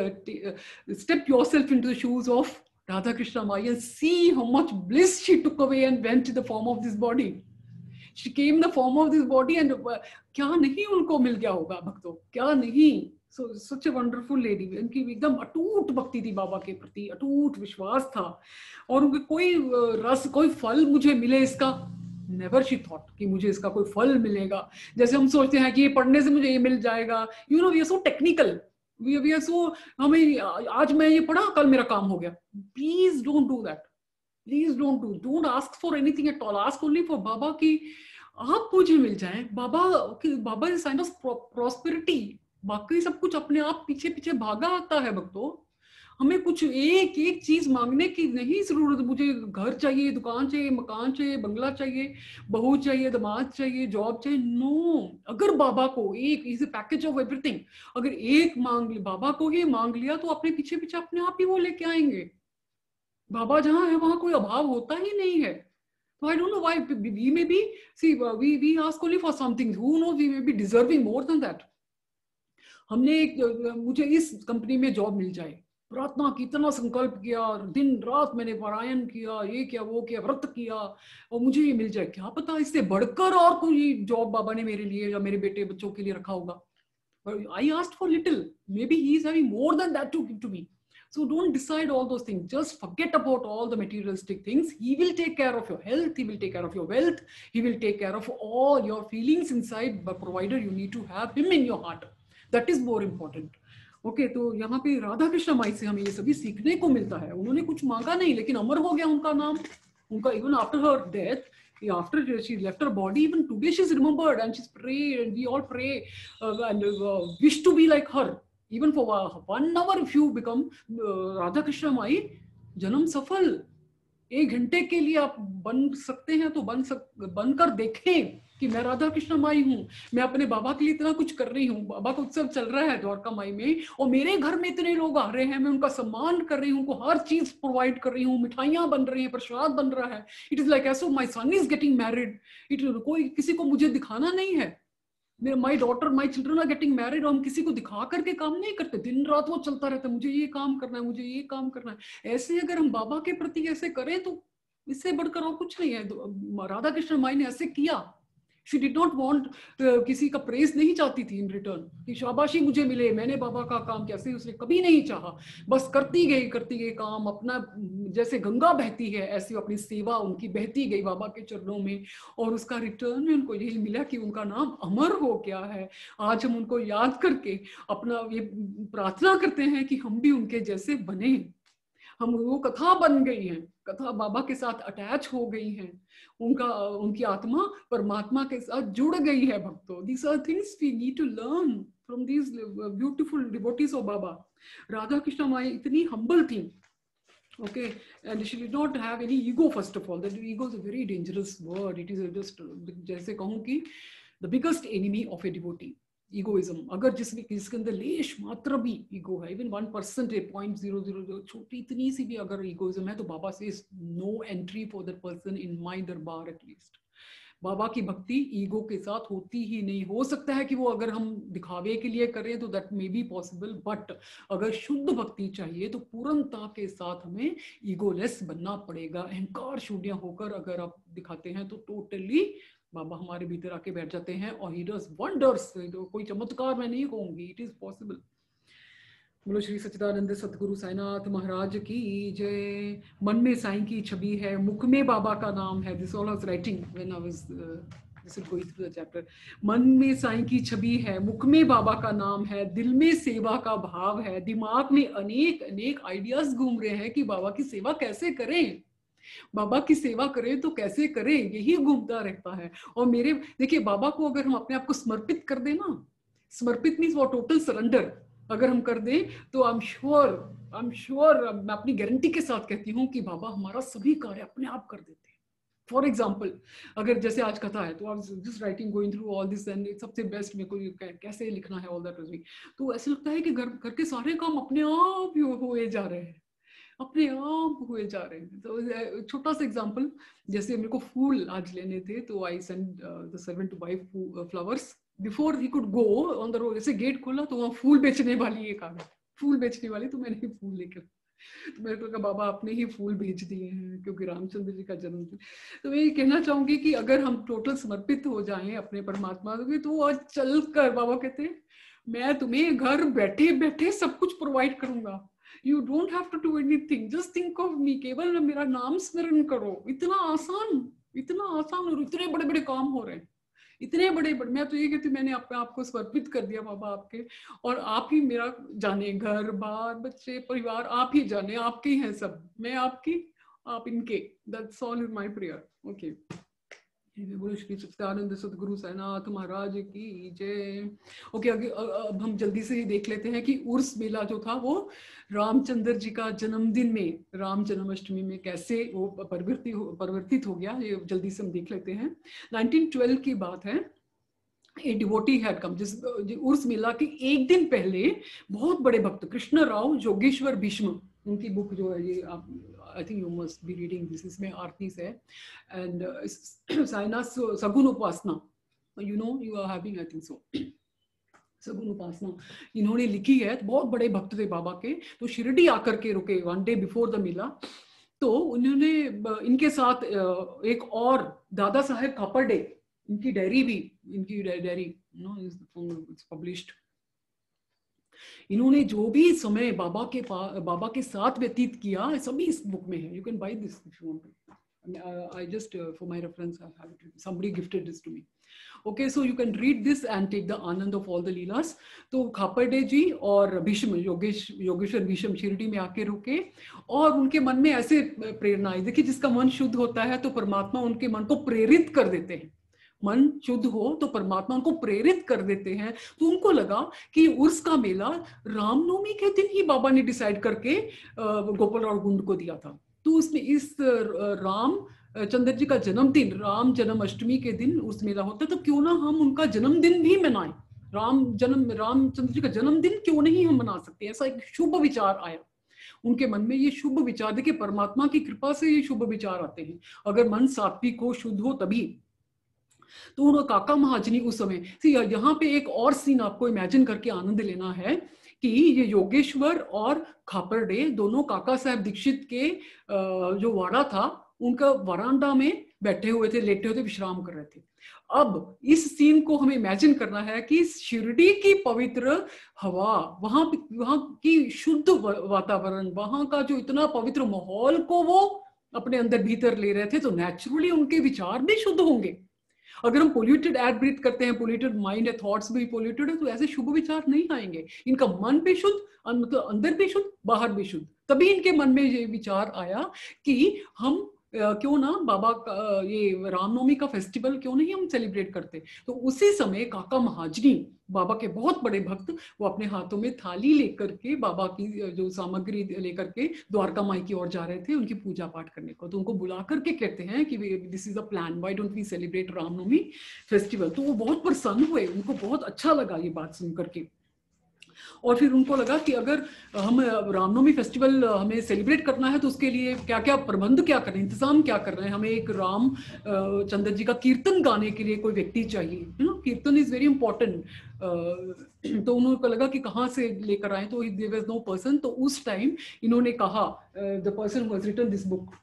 step yourself into the shoes of Radha Krishna Mai and see how much bliss she took away and went to the form of this body. She came in the form of this body and क्या नहीं उनको मिल गया होगा भक्तों, क्या नहीं। So such a wonderful lady. इनकी एकदम अटूट भक्ति थी बाबा के प्रति, अटूट विश्वास था, और उनके कोई रस, कोई फल मुझे मिले इसका, नेवर शी थॉट कि मुझे इसका कोई फल मिलेगा। जैसे हम सोचते हैं कि ये पढ़ने से मुझे ये मिल जाएगा, you know, we are so technical, we are so, हमें आज मैं ये पढ़ा, कल मेरा काम हो गया। Please don't do that, please don't ask for anything at all. Ask only for Baba की आप मुझे मिल जाए। Baba is sign of prosperity. बाकी सब कुछ अपने आप पीछे पीछे भागा आता है भक्तों। हमें कुछ एक एक चीज मांगने की नहीं जरूरत। मुझे घर चाहिए, दुकान चाहिए, मकान चाहिए, बंगला चाहिए, बहू चाहिए, दामाद चाहिए, जॉब चाहिए, नो। अगर बाबा को एक, is a package of everything, अगर एक मांग, बाबा को ही मांग लिया, तो अपने पीछे पीछे अपने आप ही वो लेके आएंगे। बाबा जहां है वहां कोई अभाव होता ही नहीं है। So I don't know why we may be, see, we ask only for something. Who knows, we may be deserving more than that. हमने मुझे इस कंपनी में जॉब मिल जाए, प्रार्थना की, इतना संकल्प किया, दिन रात मैंने पारायण किया, ये किया, वो किया, व्रत किया, और मुझे ये मिल जाए। क्या पता इससे बढ़कर और कोई जॉब बाबा ने मेरे लिए या मेरे बेटे बच्चों के लिए रखा होगा। I asked for little, maybe he is having more than that to give to me. So don't decide all those things. Just forget about all the materialistic things. He will take care of your health. He will take care of your wealth. He will take care of all your feelings inside, but provided you need to have him in your heart. That is more important. Okay तो यहाँ पे राधा कृष्ण माई से हमें ये सभी सीखने को मिलता है. उन्होंने कुछ मांगा नहीं, लेकिन अमर हो गया उनका नाम. उनका even after her death, after she left her body, even today she's remembered and she's prayed, and we all pray and wish to be like her. Even for 1 hour, if you become Radha Krishna Mai, जन्म सफल. 1 घंटे के लिए आप बन सकते हैं तो बनकर देखें कि मैं राधा कृष्ण माई हूँ, मैं अपने बाबा के लिए इतना कुछ कर रही हूँ. बाबा का उत्सव चल रहा है द्वारका माई में, और मेरे घर में इतने लोग आ रहे हैं, मैं उनका सम्मान कर रही हूँ, उनको हर चीज प्रोवाइड कर रही हूँ, मिठाइयां बन रही हैं, प्रसाद बन रहा है. इट इज लाइक ऐसो my son is getting married. कोई किसी को मुझे दिखाना नहीं है. My daughter, my children are getting married. हम किसी को दिखा करके काम नहीं करते. दिन रात वो चलता रहता है, मुझे ये काम करना है, मुझे ये काम करना है. ऐसे अगर हम बाबा के प्रति ऐसे करें तो इससे बढ़कर और कुछ नहीं है. राधा कृष्ण माई ने ऐसे किया. She did not want किसी का प्रेस नहीं चाहती थी इन रिटर्न कि शाबाशी मुझे मिले, मैंने बाबा का काम कैसे, उसने कभी नहीं चाहा. बस करती गई काम अपना. जैसे गंगा बहती है ऐसी अपनी सेवा उनकी बहती गई बाबा के चरणों में, और उसका रिटर्न में उनको यही मिला कि उनका नाम अमर हो गया है. आज हम उनको याद करके अपना ये प्रार्थना करते हैं कि हम भी उनके जैसे बने. हम वो कथा बन गई है, कथा बाबा के साथ अटैच हो गई है, उनकी आत्मा परमात्मा के साथ जुड़ गई है. भक्तों, these are things we need to learn from these beautiful devotees of Baba. Radha Krishna माई इतनी humble थी. Okay, and she did not have any ego. First of all, that ego is a very dangerous word. It is just जैसे कहूँ कि the biggest enemy of a devotee. Egoism. अगर जिसके अंदर लेश मात्र भी ईगो है, इवन 1% 0.00 छोटी इतनी सी भी अगर ईगोइज्म है, तो बाबा से no entry for that person in my darbar. At least Baba की भक्ति ईगो के साथ होती ही नहीं. हो सकता है कि वो अगर हम दिखावे के लिए करें तो that may be possible, but अगर शुद्ध भक्ति चाहिए तो पूर्णता के साथ हमें ईगोलेस बनना पड़ेगा. अहंकार शून्य होकर अगर आप दिखाते हैं तो टोटली बाबा हमारे भीतर आके बैठ जाते हैं, और ही डज वंडर्स. कोई चमत्कार मैं नहीं कहूंगी, इट इज पॉसिबल. बोलो श्री सच्चिदानंद सतगुरु साईनाथ महाराज की जय. मन में साईं की छवि है, मुख में बाबा का नाम है. This all I was writing when I was this is going through the chapter. मन में साईं की छवि है, मुख में बाबा का नाम है, दिल में सेवा का भाव है, दिमाग में अनेक आइडियाज घूम रहे हैं कि बाबा की सेवा कैसे करें, बाबा की सेवा करें तो कैसे करें, यही घूमता रहता है. और मेरे देखिए, बाबा को अगर हम अपने आप को समर्पित कर दें ना, समर्पित मीन्स वो टोटल सरेंडर अगर हम कर दें, तो आई एम श्योर मैं अपनी गारंटी के साथ कहती हूँ कि बाबा हमारा सभी कार्य अपने आप कर देते हैं. फॉर एग्जाम्पल, अगर जैसे आज कथा है तो आप just writing going through all this and सबसे बेस्ट मेरे को कैसे लिखना है ऑल दैट, तो ऐसे लगता है कि घर के सारे काम अपने आप ही हुए जा रहे हैं, अपने आप हुए जा रहे हैं. तो छोटा सा एग्जांपल, जैसे मेरे को फूल आज लेने थे, तो I send the servant to buy flowers before he could go on the road. जैसे गेट खोला तो वहाँ फूल बेचने वाली एक आ गई, फूल बेचने वाली. तो मैंने फूल लेकर, तो मेरे को कहा बाबा आपने ही फूल भेज दिए हैं क्योंकि रामचंद्र जी का जन्मदिन. तो मैं ये कहना चाहूंगी कि अगर हम टोटल समर्पित हो जाएं अपने परमात्मा को, तो आज चल कर बाबा कहते हैं मैं तुम्हें घर बैठे बैठे सब कुछ प्रोवाइड करूंगा. You don't have to do anything. Just think of me. केवल मेरा नाम स्मरण करो. इतना आसान और इतने बड़े बड़े काम हो रहे हैं, इतने बड़े. मैं तो ये कहती हूँ मैंने अपने आप को समर्पित कर दिया बाबा आपके, और आप ही मेरा जाने, घर बार बच्चे परिवार आप ही जाने, आपके ही हैं सब. मैं आपकी, आप इनके. That's all is my prayer. Okay. बोलो श्री सच्चिदानंद सतगुरु साईनाथ महाराज की जय. ओके, अब हम जल्दी से ही देख लेते हैं कि उर्स मेला जो था वो रामचंद्र जी का जन्मदिन में, राम जन्माष्टमी में कैसे वो परिवर्तित हो गया. ये जल्दी से हम देख लेते हैं. 1912 की बात है. A devotee had come. जिस उर्स मेला के एक दिन पहले बहुत बड़े भक्त कृष्ण राव जोगेश्वर भीष्म, उनकी बुक जो है ये आप I think you must be reading this. इसमें आरतीस है and साइनास सगुन उपासना, you know you are having I think so. सगुन उपासना इन्होंने लिखी है. बहुत बड़े भक्त थे बाबा के, तो शिरडी आकर के रुके one day before the mela. तो उन्होंने इनके साथ एक और दादा साहेब खापर्डे, इनकी डायरी भी, इनकी डायरी इट्स पब्लिश्ड इन्होंने जो भी समय बाबा के साथ व्यतीत किया, सभी इस बुक में है. You can buy this if you want. I just for my reference I have it. Somebody gifted this to me. Okay, so you can read this and take the anand of all the leelas. तो खापर्डे जी और भीष्म योगेश्वर भीष्म शिरडी में आके रुके और उनके मन में ऐसे प्रेरणा आई. देखिए, जिसका मन शुद्ध होता है तो परमात्मा उनके मन को प्रेरित कर देते हैं. मन शुद्ध हो तो परमात्मा उनको प्रेरित कर देते हैं. तो उनको लगा कि उर्स का मेला रामनवमी के दिन ही बाबा ने डिसाइड करके गोपाल और गुंड को दिया था. तो उसमें इस राम चंद्र जी का जन्मदिन, राम जन्माष्टमी के दिन उस मेला होता है, तो क्यों ना हम उनका जन्मदिन भी मनाएं. रामचंद्र जी का जन्मदिन क्यों नहीं हम मना सकते. ऐसा एक शुभ विचार आया उनके मन में. ये शुभ विचार, देखिए परमात्मा की कृपा से ये शुभ विचार आते हैं, अगर मन सात्विक हो, शुद्ध हो तभी. तो उन्होंने काका महाजनी उस समय, यहाँ पे एक और सीन आपको इमेजिन करके आनंद लेना है कि ये योगेश्वर और खापर्डे दोनों काका साहब दीक्षित के जो वाड़ा था उनका वरांडा में बैठे हुए थे, लेटे हुए थे, विश्राम कर रहे थे. अब इस सीन को हमें इमेजिन करना है कि शिरडी की पवित्र हवा, वहां की शुद्ध वातावरण, वहां का जो इतना पवित्र माहौल को वो अपने अंदर भीतर ले रहे थे, तो नेचुरली उनके विचार भी शुद्ध होंगे. अगर हम पोल्यूटेड एयर ब्रीथ करते हैं, पोल्यूटेड माइंड है, थॉट्स भी पोल्यूटेड है, तो ऐसे शुभ विचार नहीं आएंगे. इनका मन भी शुद्ध, मतलब अंदर भी शुद्ध, बाहर भी शुद्ध. तभी इनके मन में ये विचार आया कि हम क्यों ना बाबा का ये रामनवमी का फेस्टिवल क्यों नहीं हम सेलिब्रेट करते. तो उसी समय काका महाजनी, बाबा के बहुत बड़े भक्त, वो अपने हाथों में थाली लेकर के बाबा की जो सामग्री लेकर के द्वारका माई की ओर जा रहे थे उनकी पूजा पाठ करने को. तो उनको बुला करके कहते हैं कि this is a plan, why don't we celebrate Ramnavami festival. तो वो बहुत प्रसन्न हुए, उनको बहुत अच्छा लगा ये बात सुन करके. और फिर उनको लगा कि अगर हम रामनवमी फेस्टिवल हमें सेलिब्रेट करना है तो उसके लिए क्या क्या प्रबंध क्या करें, इंतजाम क्या कर रहे हैं. हमें एक राम चंद्र जी का कीर्तन गाने के लिए कोई व्यक्ति चाहिए, you know, kirtan is very important. तो उनको लगा कि कहाँ से लेकर आए, तो देयर वाज नो पर्सन. तो उस टाइम इन्होंने कहा, the person who has written this book,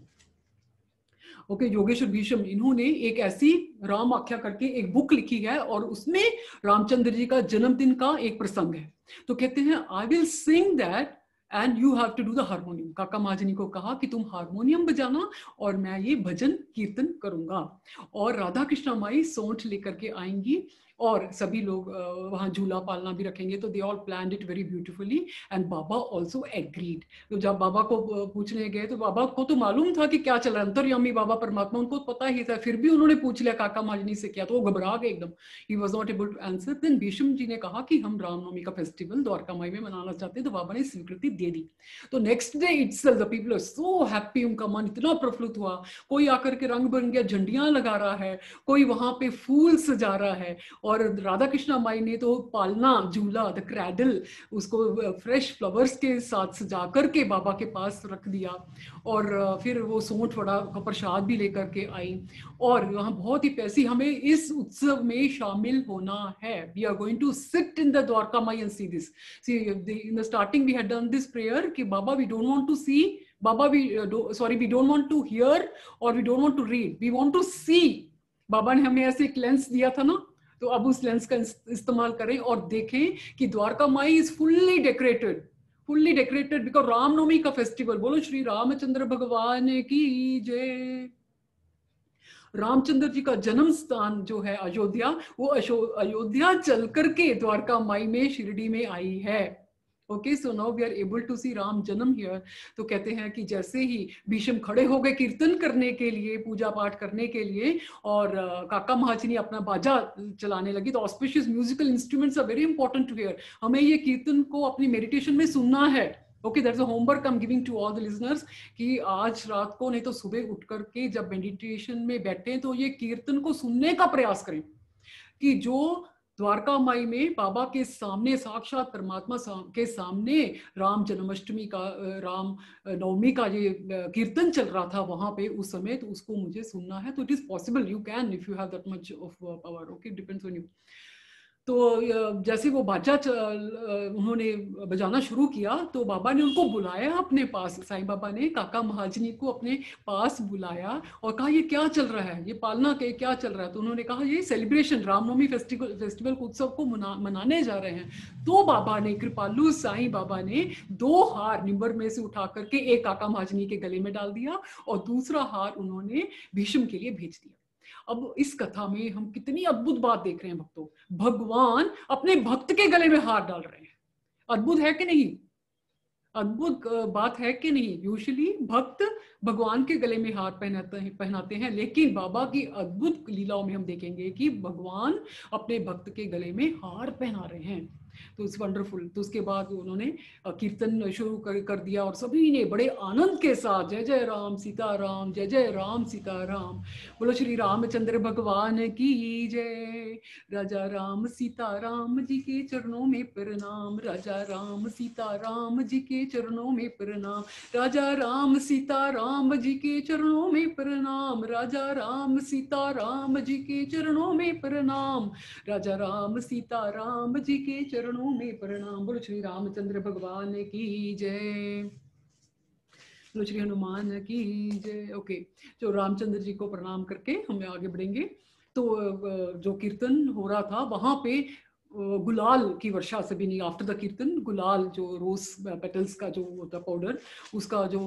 okay, Yogeshwar Bhishma, इन्होंने एक ऐसी राम आख्या करके एक बुक लिखी है और उसमें रामचंद्र जी का जन्मदिन का एक प्रसंग है. तो कहते हैं I will sing that and you have to do the harmonium. Kaka Mahajani को कहा कि तुम हारमोनियम बजाना और मैं ये भजन कीर्तन करूंगा. और राधा कृष्णा माई सोंठ लेकर के आएंगी और सभी लोग वहाँ झूला पालना भी रखेंगे. तो they all planned it very beautifully and Baba also agreed. तो जब बाबा को पूछने गए तो बाबा को तो मालूम था कि क्या चल रहा है, अंतर्यामी बाबा परमात्मा, उनको पता ही था. फिर भी उन्होंने पूछ लिया काका महाजनी से क्या, तो वो घबरा गए एकदम. He was not able to answer. Then Bhishma ji ने कहा कि हम रामनवमी का फेस्टिवल द्वारका माई में मनाना चाहते हैं. तो बाबा ने स्वीकृति दे दी. तो next day itself the people are so happy. उनका मन इतना प्रफुल्लित हुआ. कोई आकर के रंग बिरंगी झंडियां लगा रहा है, कोई वहां पे फूल सजा रहा है. और राधा कृष्णा माई ने तो पालना झूला, द क्रैडल, उसको फ्रेश फ्लावर्स के साथ सजा करके बाबा के पास रख दिया. और फिर वो सोंठ वड़ा का प्रसाद भी लेकर के आई. और वहाँ बहुत ही पैसी, हमें इस उत्सव में शामिल होना है. We are going to sit in the Dwarka Mai and see this. See in the starting we had done this prayer कि Baba we don't want to see, Baba we don't want to hear और we don't want to read, we want to see. Baba ने हमें ऐसे एक lens दिया था ना, तो अब उस लेंस का इस्तेमाल करें और देखें कि Dwarka Mai is fully decorated because Ramnavami का फेस्टिवल. बोलो श्री रामचंद्र भगवान की जय. रामचंद्र जी का जन्म स्थान जो है अयोध्या, वो अयोध्या चल करके द्वारका माई में शिरडी में आई है. Okay, so now we are able to see Ram janam here. तो कहते हैं कि जैसे ही भीष्म खड़े हो गए कीर्तन करने के लिए, पूजा पाठ करने के लिए, और काका महाजनी अपना बाजा चलाने लगी. तो auspicious musical instruments are very important to hear. हमें ये कीर्तन को अपनी मेडिटेशन में सुनना है. Okay, that's a homework I am giving to all the listeners कि आज रात को नहीं तो सुबह उठ करके जब मेडिटेशन में बैठे तो ये कीर्तन को सुनने का प्रयास करें कि जो द्वारका माई में बाबा के सामने, साक्षात परमात्मा के सामने राम जन्माष्टमी का, राम नवमी का ये कीर्तन चल रहा था वहां पे उस समय, तो उसको मुझे सुनना है. तो it is possible, you can if you have that much of power. Okay, depends on you. तो जैसे वो बाजा उन्होंने बजाना शुरू किया तो बाबा ने उनको बुलाया अपने पास, साईं बाबा ने काका महाजनी को अपने पास बुलाया और कहा ये क्या चल रहा है, ये पालना के क्या चल रहा है। तो उन्होंने कहा ये सेलिब्रेशन, रामनवमी फेस्टिवल उत्सव को मनाने जा रहे हैं। तो बाबा ने, कृपालु साईं बाबा ने 2 हार निंबर में से उठा करके एक काका महाजनी के गले में डाल दिया और दूसरा हार उन्होंने भीष्म के लिए भेज दिया। अब इस कथा में हम कितनी अद्भुत बात देख रहे हैं भक्तों, भगवान अपने भक्त के गले में हार डाल रहे हैं। अद्भुत है कि नहीं? अद्भुत बात है कि नहीं? यूजुअली भक्त भगवान के गले में हार पहनाते हैं, लेकिन बाबा की अद्भुत लीलाओं में हम देखेंगे कि भगवान अपने भक्त के गले में हार पहना रहे हैं। तो इट्स वंडरफुल। तो उसके बाद उन्होंने कीर्तन शुरू कर दिया और सभी ने बड़े आनंद के साथ जय जय राम सीताराम, जय जय राम सीताराम, बोलो श्री रामचंद्र भगवान की जय। राजा राम सीताराम जी के चरणों में प्रणाम, राजा राम सीताराम जी के चरणों में प्रणाम, राजा राम सीताराम जी के चरणों में प्रणाम, राजा राम सीताराम जी के चरणों में प्रणाम, राजा राम सीताराम जी के चरणों में प्रणाम। बोलो श्री रामचंद्र भगवान की जय, बोलो श्री हनुमान की जय। ओके, जो रामचंद्र जी को प्रणाम करके हम आगे बढ़ेंगे। तो जो कीर्तन हो रहा था वहां पे गुलाल की वर्षा सभी ने, आफ्टर द कीर्तन गुलाल, जो रोज पेटल्स का जो होता पाउडर, उसका जो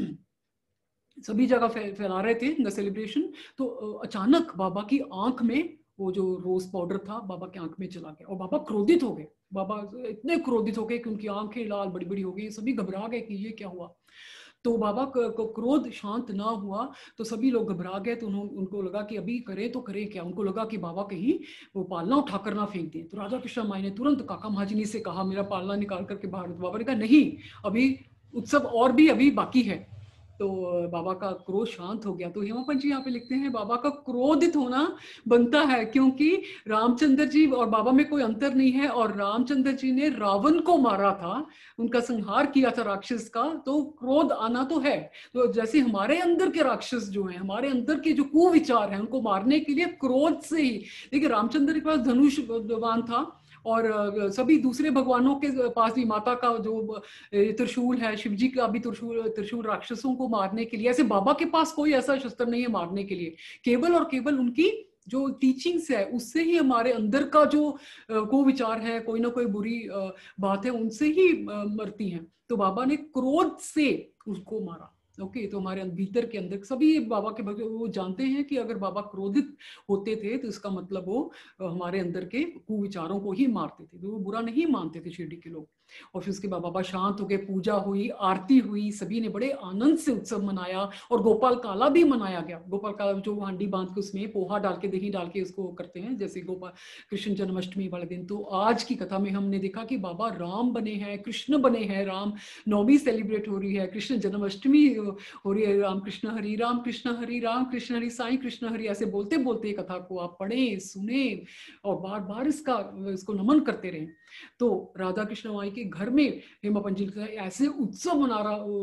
सभी जगह फैला रहे थे द सेलिब्रेशन। तो अचानक बाबा की आंख में वो जो रोज पाउडर था बाबा की आंख में चला गया और बाबा क्रोधित हो गए। बाबा इतने क्रोधित हो गए कि उनकी आंखें लाल बड़ी बड़ी हो गई, सभी घबरा गए कि ये क्या हुआ। तो बाबा को क्रोध शांत ना हुआ तो सभी लोग घबरा गए। तो उनको लगा कि अभी करें तो करें क्या। उनको लगा कि बाबा कहीं वो पालना उठाकर ना फेंक दें। तो राधा कृष्ण माई ने तुरंत काका महाजनी से कहा मेरा पालना निकाल करके बाहर। बाबा ने कहा नहीं, अभी उत्सव और भी अभी बाकी है। तो बाबा का क्रोध शांत हो गया। तो हेमापंत जी यहाँ पे लिखते हैं बाबा का क्रोधित होना बनता है क्योंकि रामचंद्र जी और बाबा में कोई अंतर नहीं है, और रामचंद्र जी ने रावण को मारा था, उनका संहार किया था राक्षस का, तो क्रोध आना तो है। तो जैसे हमारे अंदर के राक्षस जो हैं, हमारे अंदर के जो कुविचार हैं, उनको मारने के लिए क्रोध से ही। देखिए रामचंद्र के पास धनुष बाण था और सभी दूसरे भगवानों के पास भी, माता का जो त्रिशूल है, शिव जी का भी त्रिशूल राक्षसों को मारने के लिए। ऐसे बाबा के पास कोई ऐसा शस्त्र नहीं है मारने के लिए, केवल और केवल उनकी जो टीचिंग्स है उससे ही हमारे अंदर का जो को विचार है, कोई ना कोई बुरी बात है, उनसे ही मरती हैं। तो बाबा ने क्रोध से उसको मारा। ओके, तो हमारे भीतर के अंदर सभी बाबा के भक्त वो जानते हैं कि अगर बाबा क्रोधित होते थे तो इसका मतलब वो हमारे अंदर के कुविचारों को ही मारते थे। तो वो बुरा नहीं मानते थे शिरडी के लोग। और फिर उसके बाद बाबा शांत हो गए, पूजा हुई, आरती हुई, सभी ने बड़े आनंद से उत्सव मनाया। और गोपाल काला भी मनाया गया। गोपाल काला जो हांडी बांध के उसमें पोहा डाल के, दही डाल के उसको करते हैं, जैसे गोपाल कृष्ण जन्माष्टमी वाले दिन। तो आज की कथा में हमने देखा कि बाबा राम बने हैं, कृष्ण बने हैं, राम नवमी सेलिब्रेट हो रही है, कृष्ण जन्माष्टमी हो रही है, राम कृष्ण हरि, राम कृष्ण हरि, राम कृष्ण हरि, साईं कृष्ण हरि, ऐसे बोलते बोलते कथा को आप पढ़ें, सुने और बार बार इसको नमन करते रहें। तो राधा कृष्ण माई के घर में हेमापंत जी ऐसे उत्सव मना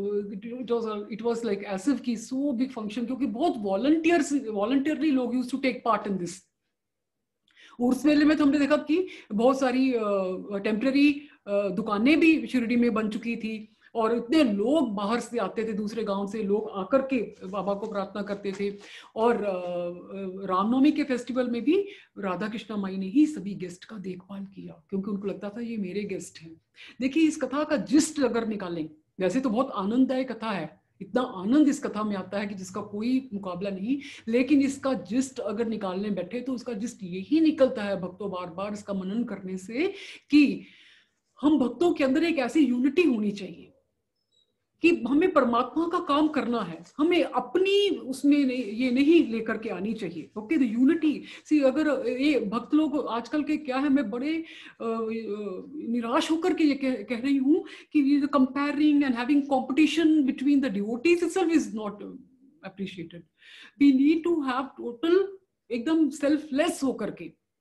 रहा, it was like as if की सो बिग फंक्शन, क्योंकि बहुत वॉलंटियरली लोग used to take part in this. Urs मेले में तो हमने देखा कि बहुत सारी टेम्पररी दुकानें भी शिरडी में बन चुकी थी और इतने लोग बाहर से आते थे, दूसरे गांव से लोग आकर के बाबा को प्रार्थना करते थे। और रामनवमी के फेस्टिवल में भी राधा कृष्णा माई ने ही सभी गेस्ट का देखभाल किया, क्योंकि उनको लगता था ये मेरे गेस्ट हैं। देखिए इस कथा का जिस्ट अगर निकालें, वैसे तो बहुत आनंददायक कथा है, इतना आनंद इस कथा में आता है कि जिसका कोई मुकाबला नहीं, लेकिन इसका जिस्ट अगर निकालने बैठे तो उसका जिस्ट यही निकलता है भक्तों, बार बार इसका मनन करने से, कि हम भक्तों के अंदर एक ऐसी यूनिटी होनी चाहिए कि हमें परमात्मा का काम करना है, हमें अपनी उसमें ये नहीं लेकर के आनी चाहिए। Okay, the unity. सी अगर ये भक्त लोग आजकल के क्या है, मैं बड़े निराश होकर के ये कह रही हूँ कि comparing and having competition between the devotees itself is not appreciated. We need to have total एकदम सेल्फलेस होकर के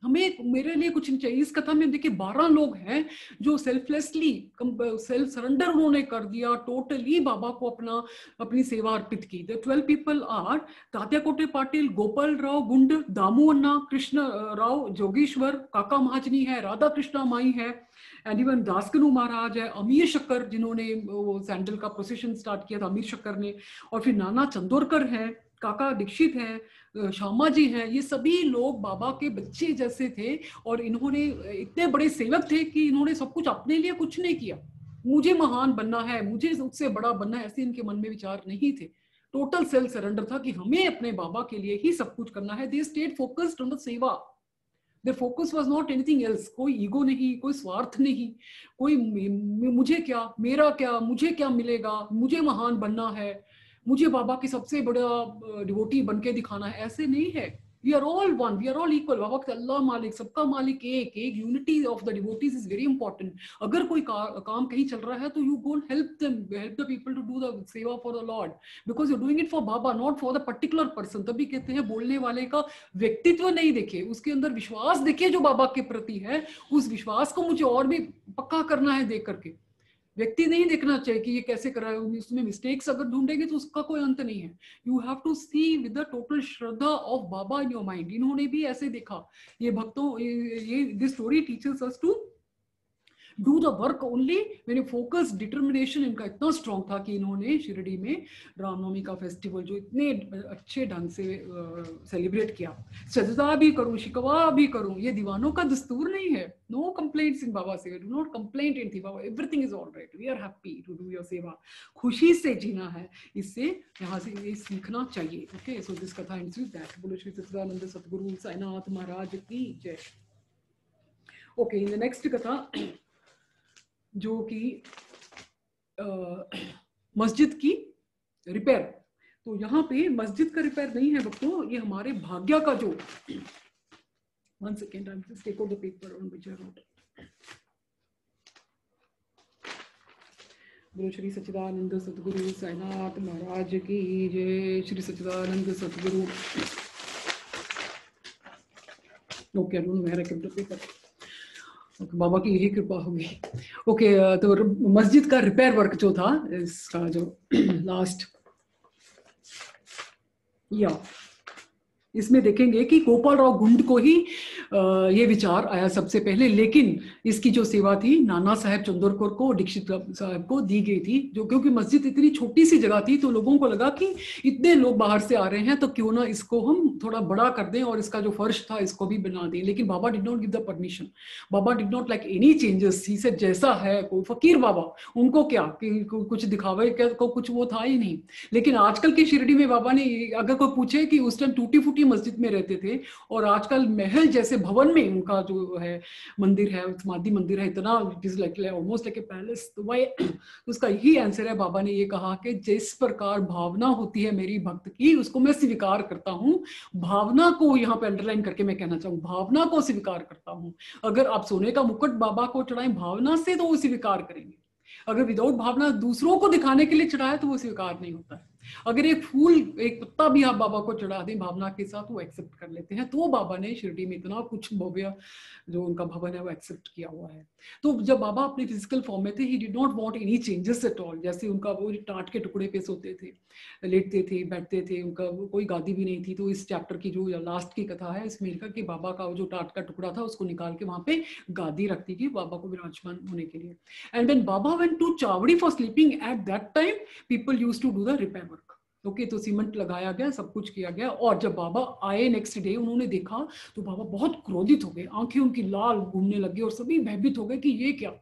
हमें मेरे लिए कुछ नहीं चाहिए। इस कथा में देखिए 12 लोग हैं जो सेल्फलेसली सेल्फ सरेंडर उन्होंने कर दिया, टोटली बाबा को अपनी सेवा अर्पित की। द 12 पीपल आर तात्या कोटे पाटिल, गोपाल राव गुंड, दामू अन्ना, कृष्ण राव जोगेश्वर, काका महाजनी है, राधा कृष्णा माई है, एंड इवन दासकनू महाराज है, अमीर शक्कर जिन्होंने वो सैंडल का प्रोसेशन स्टार्ट किया था, अमीर शक्कर ने, और फिर नाना चंदोरकर हैं, काका दीक्षित हैं, श्यामा जी हैं। ये सभी लोग बाबा के बच्चे जैसे थे और इन्होंने इतने बड़े सेवक थे कि इन्होंने सब कुछ अपने लिए कुछ नहीं किया। मुझे महान बनना है, मुझे उससे बड़ा बनना है, ऐसे इनके मन में विचार नहीं थे। टोटल सेल्फ सरेंडर था कि हमें अपने बाबा के लिए ही सब कुछ करना है। They stayed focused on the seva. Their focus was not anything else. कोई ईगो नहीं, कोई स्वार्थ नहीं, कोई मुझे क्या, मेरा क्या, मुझे क्या मिलेगा, मुझे महान बनना है, मुझे बाबा की सबसे बड़ा डिवोटी बन के दिखाना है, ऐसे नहीं है। We are all one, we are all equal. Baba का अल्लाह मालिक, सबका मालिक एक। Unity of the devotees is very important. अगर कोई काम कहीं चल रहा है तो you go help them, help the people to do the seva for the lord, because you doing it for Baba, not for the particular person. तभी कहते हैं बोलने वाले का व्यक्तित्व नहीं देखे, उसके अंदर विश्वास देखिए जो बाबा के प्रति है। उस विश्वास को मुझे और भी पक्का करना है देख करके। व्यक्ति नहीं देखना चाहिए कि ये कैसे कर रहा है, उसमें मिस्टेक्स अगर ढूंढेंगे तो उसका कोई अंत नहीं है। You have to see with the total shraddha of Baba in your mind. इन्होंने भी ऐसे देखा। ये भक्तों, ये this story teachers us to do the work only मैंने फोकस, डिटर्मिनेशन इनका इतना स्ट्रॉन्ग था कि इन्होंने शिरडी में रामनवमी का फेस्टिवल जो इतने अच्छे ढंग से सेलिब्रेट किया। सजदा भी करूं, शिकवा भी करूं, ये दीवानों का दस्तूर नहीं है। No complaints in Baba seva, do not complaint in Baba, everything is all right, we are happy to do your seva. खुशी से जीना है, इससे यहाँ से ये सीखना चाहिए। Okay, so this katha ends with that. बोलो श्री सच्चिदानंद सतगुरु साईनाथ महाराज की जय। ओके, इन द नेक्स्ट कथा जो कि मस्जिद की रिपेयर। तो यहाँ पे मस्जिद का रिपेयर नहीं है भक्तों, ये हमारे भाग्य का जो, one second, I just take out the paper on which I wrote. बोलो श्री सच्चिदानंद सतगुरु साईनाथ महाराज की जय। Shri Sachchidanand Satguru. Okay, I don't know where I kept the paper. Baba की यही कृपा होगी। ओके, तो मस्जिद का रिपेयर वर्क जो था, इसका जो लास्ट या इसमें देखेंगे कि गोपाल राव गुंड को ही ये विचार आया सबसे पहले, लेकिन इसकी जो सेवा थी नाना साहब चंदोरकर को, दीक्षित साहब को दी गई थी। जो क्योंकि मस्जिद इतनी छोटी सी जगह थी तो लोगों को लगा कि इतने लोग बाहर से आ रहे हैं तो क्यों ना इसको हम थोड़ा बड़ा कर दें और इसका जो फर्श था इसको भी बना दें। लेकिन Baba did not give the permission. Baba did not like any changes. He said जैसा है, कोई फकीर बाबा, उनको क्या कि कुछ दिखावे को कुछ वो था ही नहीं। लेकिन आजकल की शिरडी में बाबा ने, अगर कोई पूछे कि उस टाइम टूटी फूटी मस्जिद में रहते थे और आजकल महल जैसे भवन में उनका जो है मंदिर है, समाधि मंदिर है, इतना it is like almost like a palace, तो वाई, उसका यही आंसर है। बाबा ने ये कहा कि जिस प्रकार भावना होती है मेरी भक्त की, उसको मैं स्वीकार करता हूँ। भावना को यहाँ पे अंडरलाइन करके मैं कहना चाहूँ, भावना को स्वीकार करता हूँ। अगर आप सोने का मुकुट बाबा को चढ़ाएं भावना से तो वो स्वीकार करेंगे। अगर विदाउट भावना दूसरों को दिखाने के लिए चढ़ाए तो वो स्वीकार नहीं होता है। अगर एक फूल, एक पत्ता भी आप बाबा को चढ़ा दें भावना के साथ, वो एक्सेप्ट कर लेते हैं। तो बाबा ने शिरडी में इतना कुछ भव्य जो उनका भवन है वो एक्सेप्ट किया हुआ है। तो जब बाबा अपने फिजिकल फॉर्म में थे, he did not want any changes at all. जैसे उनका वो टाट के टुकड़े पे सोते थे, लेटते थे, बैठते थे, उनका कोई गादी भी नहीं थी। तो इस चैप्टर की जो लास्ट की कथा है इसमें लिखा कि बाबा का जो टाट का टुकड़ा था उसको निकाल के वहां पे गादी रखती थी बाबा को विराजमान होने के लिए। And when Baba went to Chavadi for sleeping at that time, people used to do the repair work. Okay, तो सीमेंट लगाया गया, सब कुछ किया गया। और जब बाबा आए नेक्स्ट डे, उन्होंने देखा तो बाबा बहुत क्रोधित हो गए, आंखें उनकी लाल घूमने लगी और सभी भयभीत हो गए कि ये क्या।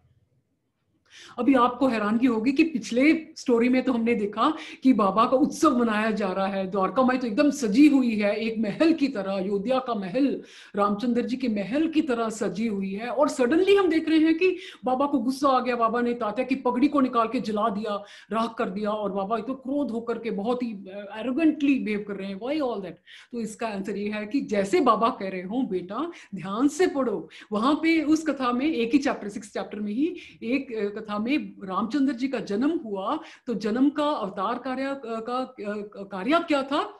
अभी आपको हैरानगी होगी कि पिछले स्टोरी में तो हमने देखा कि बाबा का उत्सव मनाया जा रहा है, द्वारका माई तो एकदम सजी हुई है, एक महल की तरह, अयोध्या का महल, रामचंद्र जी के महल की तरह सजी हुई है। और सडनली हम देख रहे हैं कि बाबा को गुस्सा आ गया, बाबा ने तात्या की पगड़ी को निकाल के जला दिया, राख कर दिया, और बाबा तो क्रोध होकर के बहुत ही एरोगेंटली बिहेव कर रहे हैं। Why all that? तो इसका आंसर ये है कि जैसे बाबा कह रहे हो बेटा ध्यान से पढ़ो। वहां पे उस कथा में एक ही चैप्टर, 6th चैप्टर में ही एक कथा में रामचंद्र जी का जन्म हुआ। तो जन्म का अवतार कार्य क्या था?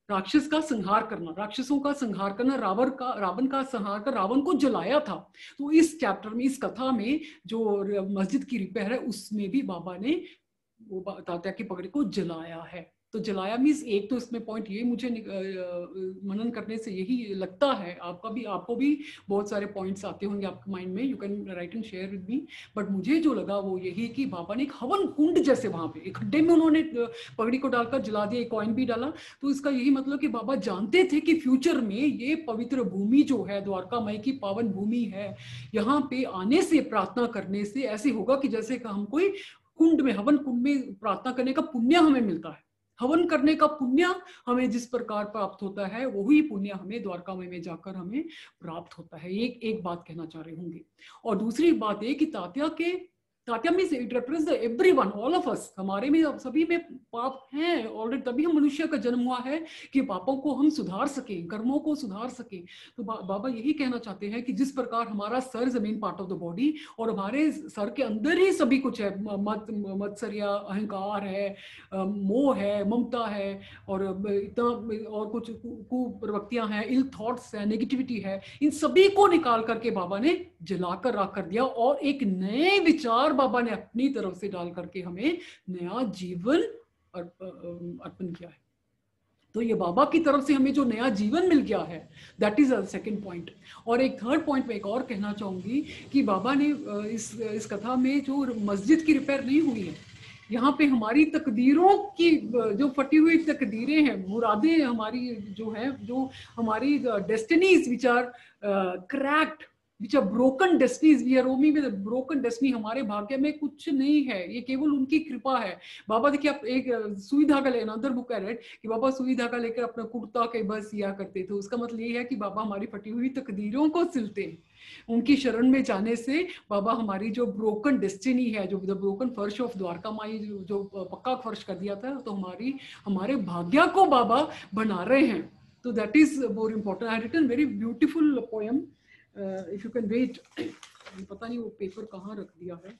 राक्षस का संहार करना, राक्षसों का संहार करना, रावण का संहार कर रावण को जलाया था। तो इस चैप्टर में, इस कथा में जो मस्जिद की रिपेयर है उसमें भी बाबा ने वो तात्या की पगड़ी को जलाया है। तो जलाया मीन्स एक तो इसमें पॉइंट ये मुझे मनन करने से यही लगता है, आपको भी बहुत सारे पॉइंट्स आते होंगे आपके माइंड में, you can write and share with me, but मुझे जो लगा वो यही कि बाबा ने एक हवन कुंड जैसे वहां पे एक खड्डे में उन्होंने पगड़ी को डालकर जला दिया, एक कॉइन भी डाला। तो इसका यही मतलब कि बाबा जानते थे कि फ्यूचर में ये पवित्र भूमि जो है, द्वारका माई की पावन भूमि है, यहाँ पे आने से, प्रार्थना करने से ऐसे होगा कि जैसे हम कोई कुंड में, हवन कुंड में प्रार्थना करने का पुण्य हमें मिलता है। हवन करने का पुण्य हमें जिस प्रकार प्राप्त होता है, वही पुण्य हमें द्वारका में जाकर हमें प्राप्त होता है। एक बात कहना चाह रहे होंगे। और दूसरी बात ये कि Tatya means it represents everyone, all of us. हमारे में सभी में पाप हैं ऑलरेडी, तभी हम मनुष्य का जन्म हुआ है कि पापों को हम सुधार सके, कर्मों को सुधार सके। तो बाबा यही कहना चाहते हैं कि जिस प्रकार हमारा सर is the main part of the body, और हमारे सर के अंदर ही सभी कुछ है, मत्सर्या, अहंकार है, मोह है, ममता है, और इतना और कुछ कुप्रवृत्तियां हैं, इल थॉट्स है, नेगेटिविटी है, इन सभी को निकाल करके बाबा ने जलाकर राख कर दिया, और एक नए विचार बाबा ने अपनी तरफ से डाल करके हमें नया जीवन अर्पण किया है। तो ये बाबा की तरफ से हमें जो नया जीवन मिल गया है, that is a second point. और एक थर्ड पॉइंट में एक और कहना चाहूंगी कि बाबा ने इस कथा में जो मस्जिद की रिपेयर नहीं हुई है, यहाँ पे हमारी तकदीरों की जो फटी हुई तकदीरें हैं, मुरादें हमारी जो है, जो हमारी destinies which are cracked, which are broken destinies, we are roaming with broken destiny, हमारे भाग्य में कुछ नहीं है, ये केवल उनकी कृपा है। बाबा देखिए, आप एक सुई धागा लेना, अदर बुक है रेड कि बाबा सुई धागा लेकर अपना कुर्ता के बस सिया करते थे। उसका मतलब ये है कि बाबा हमारी फटी हुई तकदीरों को सिलते हैं। उनकी शरण में जाने से बाबा हमारी जो ब्रोकन डेस्टिनी है, जो the broken farsh of Dwarka Mai, जो पक्का फर्श कर दिया था, तो हमारे भाग्य को बाबा बना रहे हैं। तो that is more important. I written very beautiful poem, if you can wait, पता नहीं वो पेपर कहाँ रख दिया है।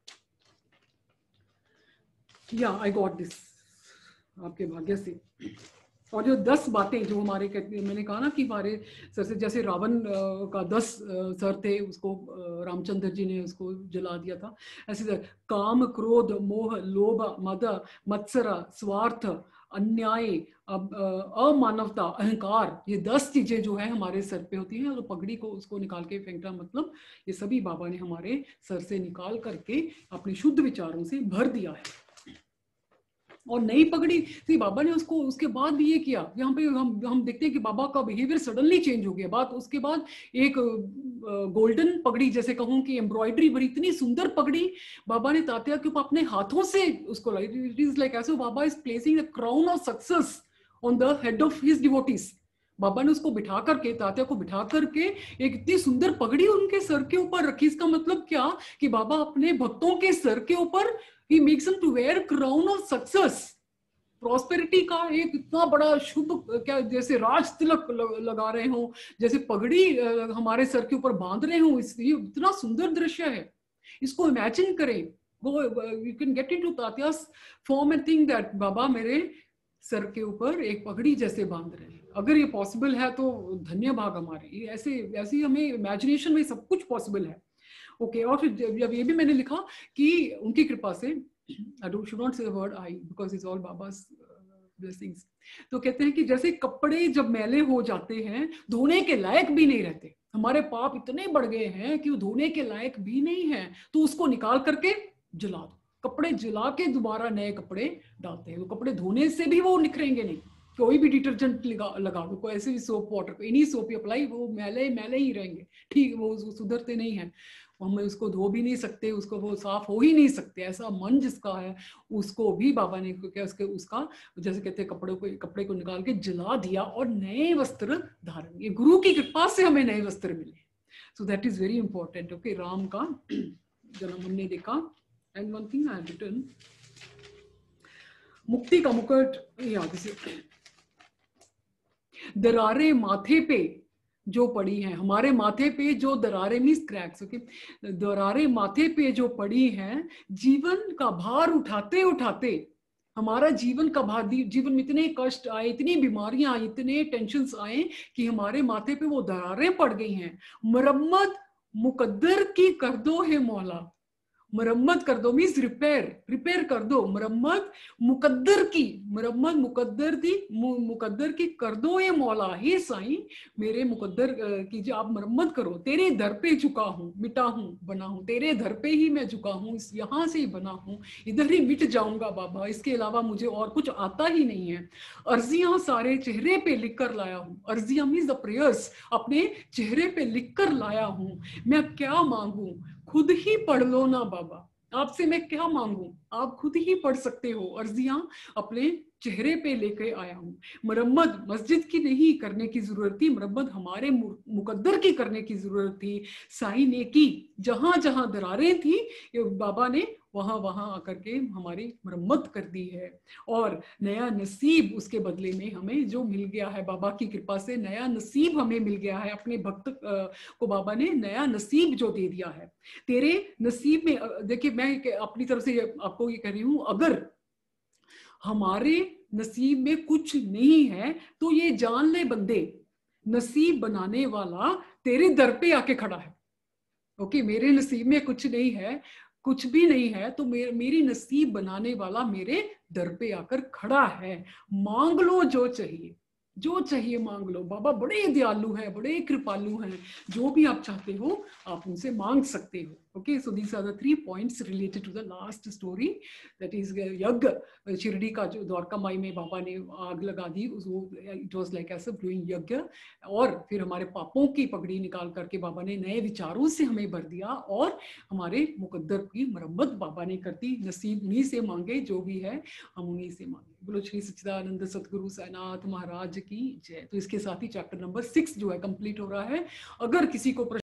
या आई गॉट दिस, आपके भाग्य से। और जो 10 बातें जो हमारे, मैंने कहा ना कि हमारे सर से, जैसे रावण का 10 सर थे, उसको रामचंद्र जी ने उसको जला दिया था। ऐसे काम, क्रोध, मोह, लोभ, मद, मत्सर, स्वार्थ, अन्याय, अमानवता, अहंकार, ये 10 चीजें जो है हमारे सर पे होती हैं। और पगड़ी को उसको निकाल के फेंकना, मतलब ये सभी बाबा ने हमारे सर से निकाल करके अपने शुद्ध विचारों से भर दिया है। और नई पगड़ी थी, बाबा ने उसको उसके बाद भी ये किया। यहाँ पे हम देखते हैं कि बाबा का बिहेवियर सडनली चेंज हो गया। बात उसके बाद एक गोल्डन पगड़ी, जैसे कहूँ कि एम्ब्रॉयडरी भरी इतनी सुंदर पगड़ी बाबा ने तात्या के ऊपर अपने हाथों से उसको लाई। इट इज लाइक ऐसे Baba is placing the crown of success on the head of his devotees. Baba ने उसको बिठा करके, तात्या को बिठा करके एक इतनी सुंदर पगड़ी उनके सर के ऊपर रखी। इसका मतलब क्या कि बाबा अपने भक्तों के सर के ऊपर he makes them to wear crown of success, prosperity का एक इतना बड़ा शुभ, क्या जैसे राज तिलक लगा रहे हो, जैसे पगड़ी हमारे सर के ऊपर बांध रहे हो। ये इतना सुंदर दृश्य है, इसको इमेजिन करें। वो you can get into Tatya's form and think that Baba मेरे सर के ऊपर एक पगड़ी जैसे बांध रहे हैं। अगर ये पॉसिबल है तो धन्य भाग हमारे। ऐसे हमें इमेजिनेशन में सब कुछ पॉसिबल है। ओके, और फिर जब ये भी मैंने लिखा कि उनकी कृपा से, I should not say the word I because it's all Baba's blessings। तो कहते हैं कि जैसे कपड़े जब मैले हो जाते हैं, धोने के लायक भी नहीं रहते, हमारे पाप इतने बढ़ गए हैं कि वो धोने के लायक भी नहीं है, तो उसको निकाल करके जला दो। कपड़े जला के दोबारा नए कपड़े डालते हैं। वो कपड़े धोने से भी वो निखरेंगे नहीं। कोई भी डिटर्जेंट लगा दो, कोई ऐसे भी सोप वाटर, इन्हीं सोप अप्लाई, वो मैले ही रहेंगे, ठीक, वो सुधरते नहीं है। हम उसको धो भी नहीं सकते, उसको वो साफ हो ही नहीं सकते। ऐसा मन जिसका है, उसको भी बाबा ने क्या उसका जैसे कहते हैं कपड़े को निकाल के जला दिया और नए वस्त्र धारण। ये गुरु की कृपा से हमें नए वस्त्र मिले। So that is very important. Okay, Ram का जन्म हमने देखा। And one thing I have written, मुक्ति का मुकुट, याद से दरारे माथे पे जो पड़ी है, हमारे माथे पे जो दरारें मींस क्रैक्स, ओके, दरारें माथे पे जो पड़ी हैं, जीवन का भार उठाते उठाते हमारा जीवन का भार, जीवन में इतने कष्ट आए, इतनी बीमारियां आई, इतने टेंशन्स आए कि हमारे माथे पे वो दरारें पड़ गई हैं। मरम्मत मुकद्दर की कर दो है मौला। मरम्मत कर दो मीन्स रिपेयर, रिपेयर कर दो। मरम्मत मुकद्दर की, मरम्मत मुकद्दर की कर दो ये मौला। हे साईं, मेरे मुकद्दर कीजिए, आप मरम्मत करो। तेरे दर पे झुका हूँ, मिटा हूँ, बना हूँ, तेरे दर पे ही मैं झुका हूँ, इस यहाँ से ही बना हूँ, इधर ही मिट जाऊंगा बाबा, इसके अलावा मुझे और कुछ आता ही नहीं है। अर्जियां सारे चेहरे पे लिख कर लाया हूँ। अर्जियां मीन्स द प्रेयर्स, अपने चेहरे पे लिख कर लाया हूँ। मैं क्या मांगू, खुद ही पढ़ लो ना बाबा, आपसे मैं क्या मांगू, आप खुद ही पढ़ सकते हो। अर्जियां अपने चेहरे पे लेके आया हूं। मरम्मत मस्जिद की नहीं करने की जरूरत थी, मरम्मत हमारे मुकद्दर की करने की जरूरत थी। साईं ने की, जहां जहां दरारें थी बाबा ने वहां वहां आकर के हमारी मरम्मत कर दी है। और नया नसीब उसके बदले में हमें जो मिल गया है, बाबा की कृपा से नया नसीब हमें मिल गया है। अपने भक्त को बाबा ने नया नसीब जो दे दिया है। तेरे नसीब में देखिए, मैं अपनी तरफ से आपको ये कह रही हूं, अगर हमारे नसीब में कुछ नहीं है तो ये जान ले बंदे, नसीब बनाने वाला तेरे दर पे आके खड़ा है। ओके, मेरे नसीब में कुछ नहीं है, कुछ भी नहीं है, तो मेरी नसीब बनाने वाला मेरे दर पे आकर खड़ा है। मांग लो जो चाहिए, जो चाहिए मांग लो। बाबा बड़े दयालु हैं, बड़े कृपालु हैं, जो भी आप चाहते हो आप उनसे मांग सकते हो। Okay, so these are the 3 points related to the last story, that is yagya. Shirdi का जो द्वारका माई में बाबा ने आग लगा दी, इट वाज लाइक ऐसा डूइंग यज्ञ। और फिर हमारे पापों की पगड़ी निकाल करके बाबा ने नए विचारों से हमें भर दिया, और हमारे मुकद्दर की मरम्मत बाबा ने कर दी। नसीब उन्हीं से मांगे, जो भी है हम उन्हीं से मांगे। बोलो श्री सच्चिदानंद सतगुरु साईनाथ महाराज की जय। तो इसके साथ ही चैप्टर नंबर 6 जो है कंप्लीट हो रहा है। अगर किसी को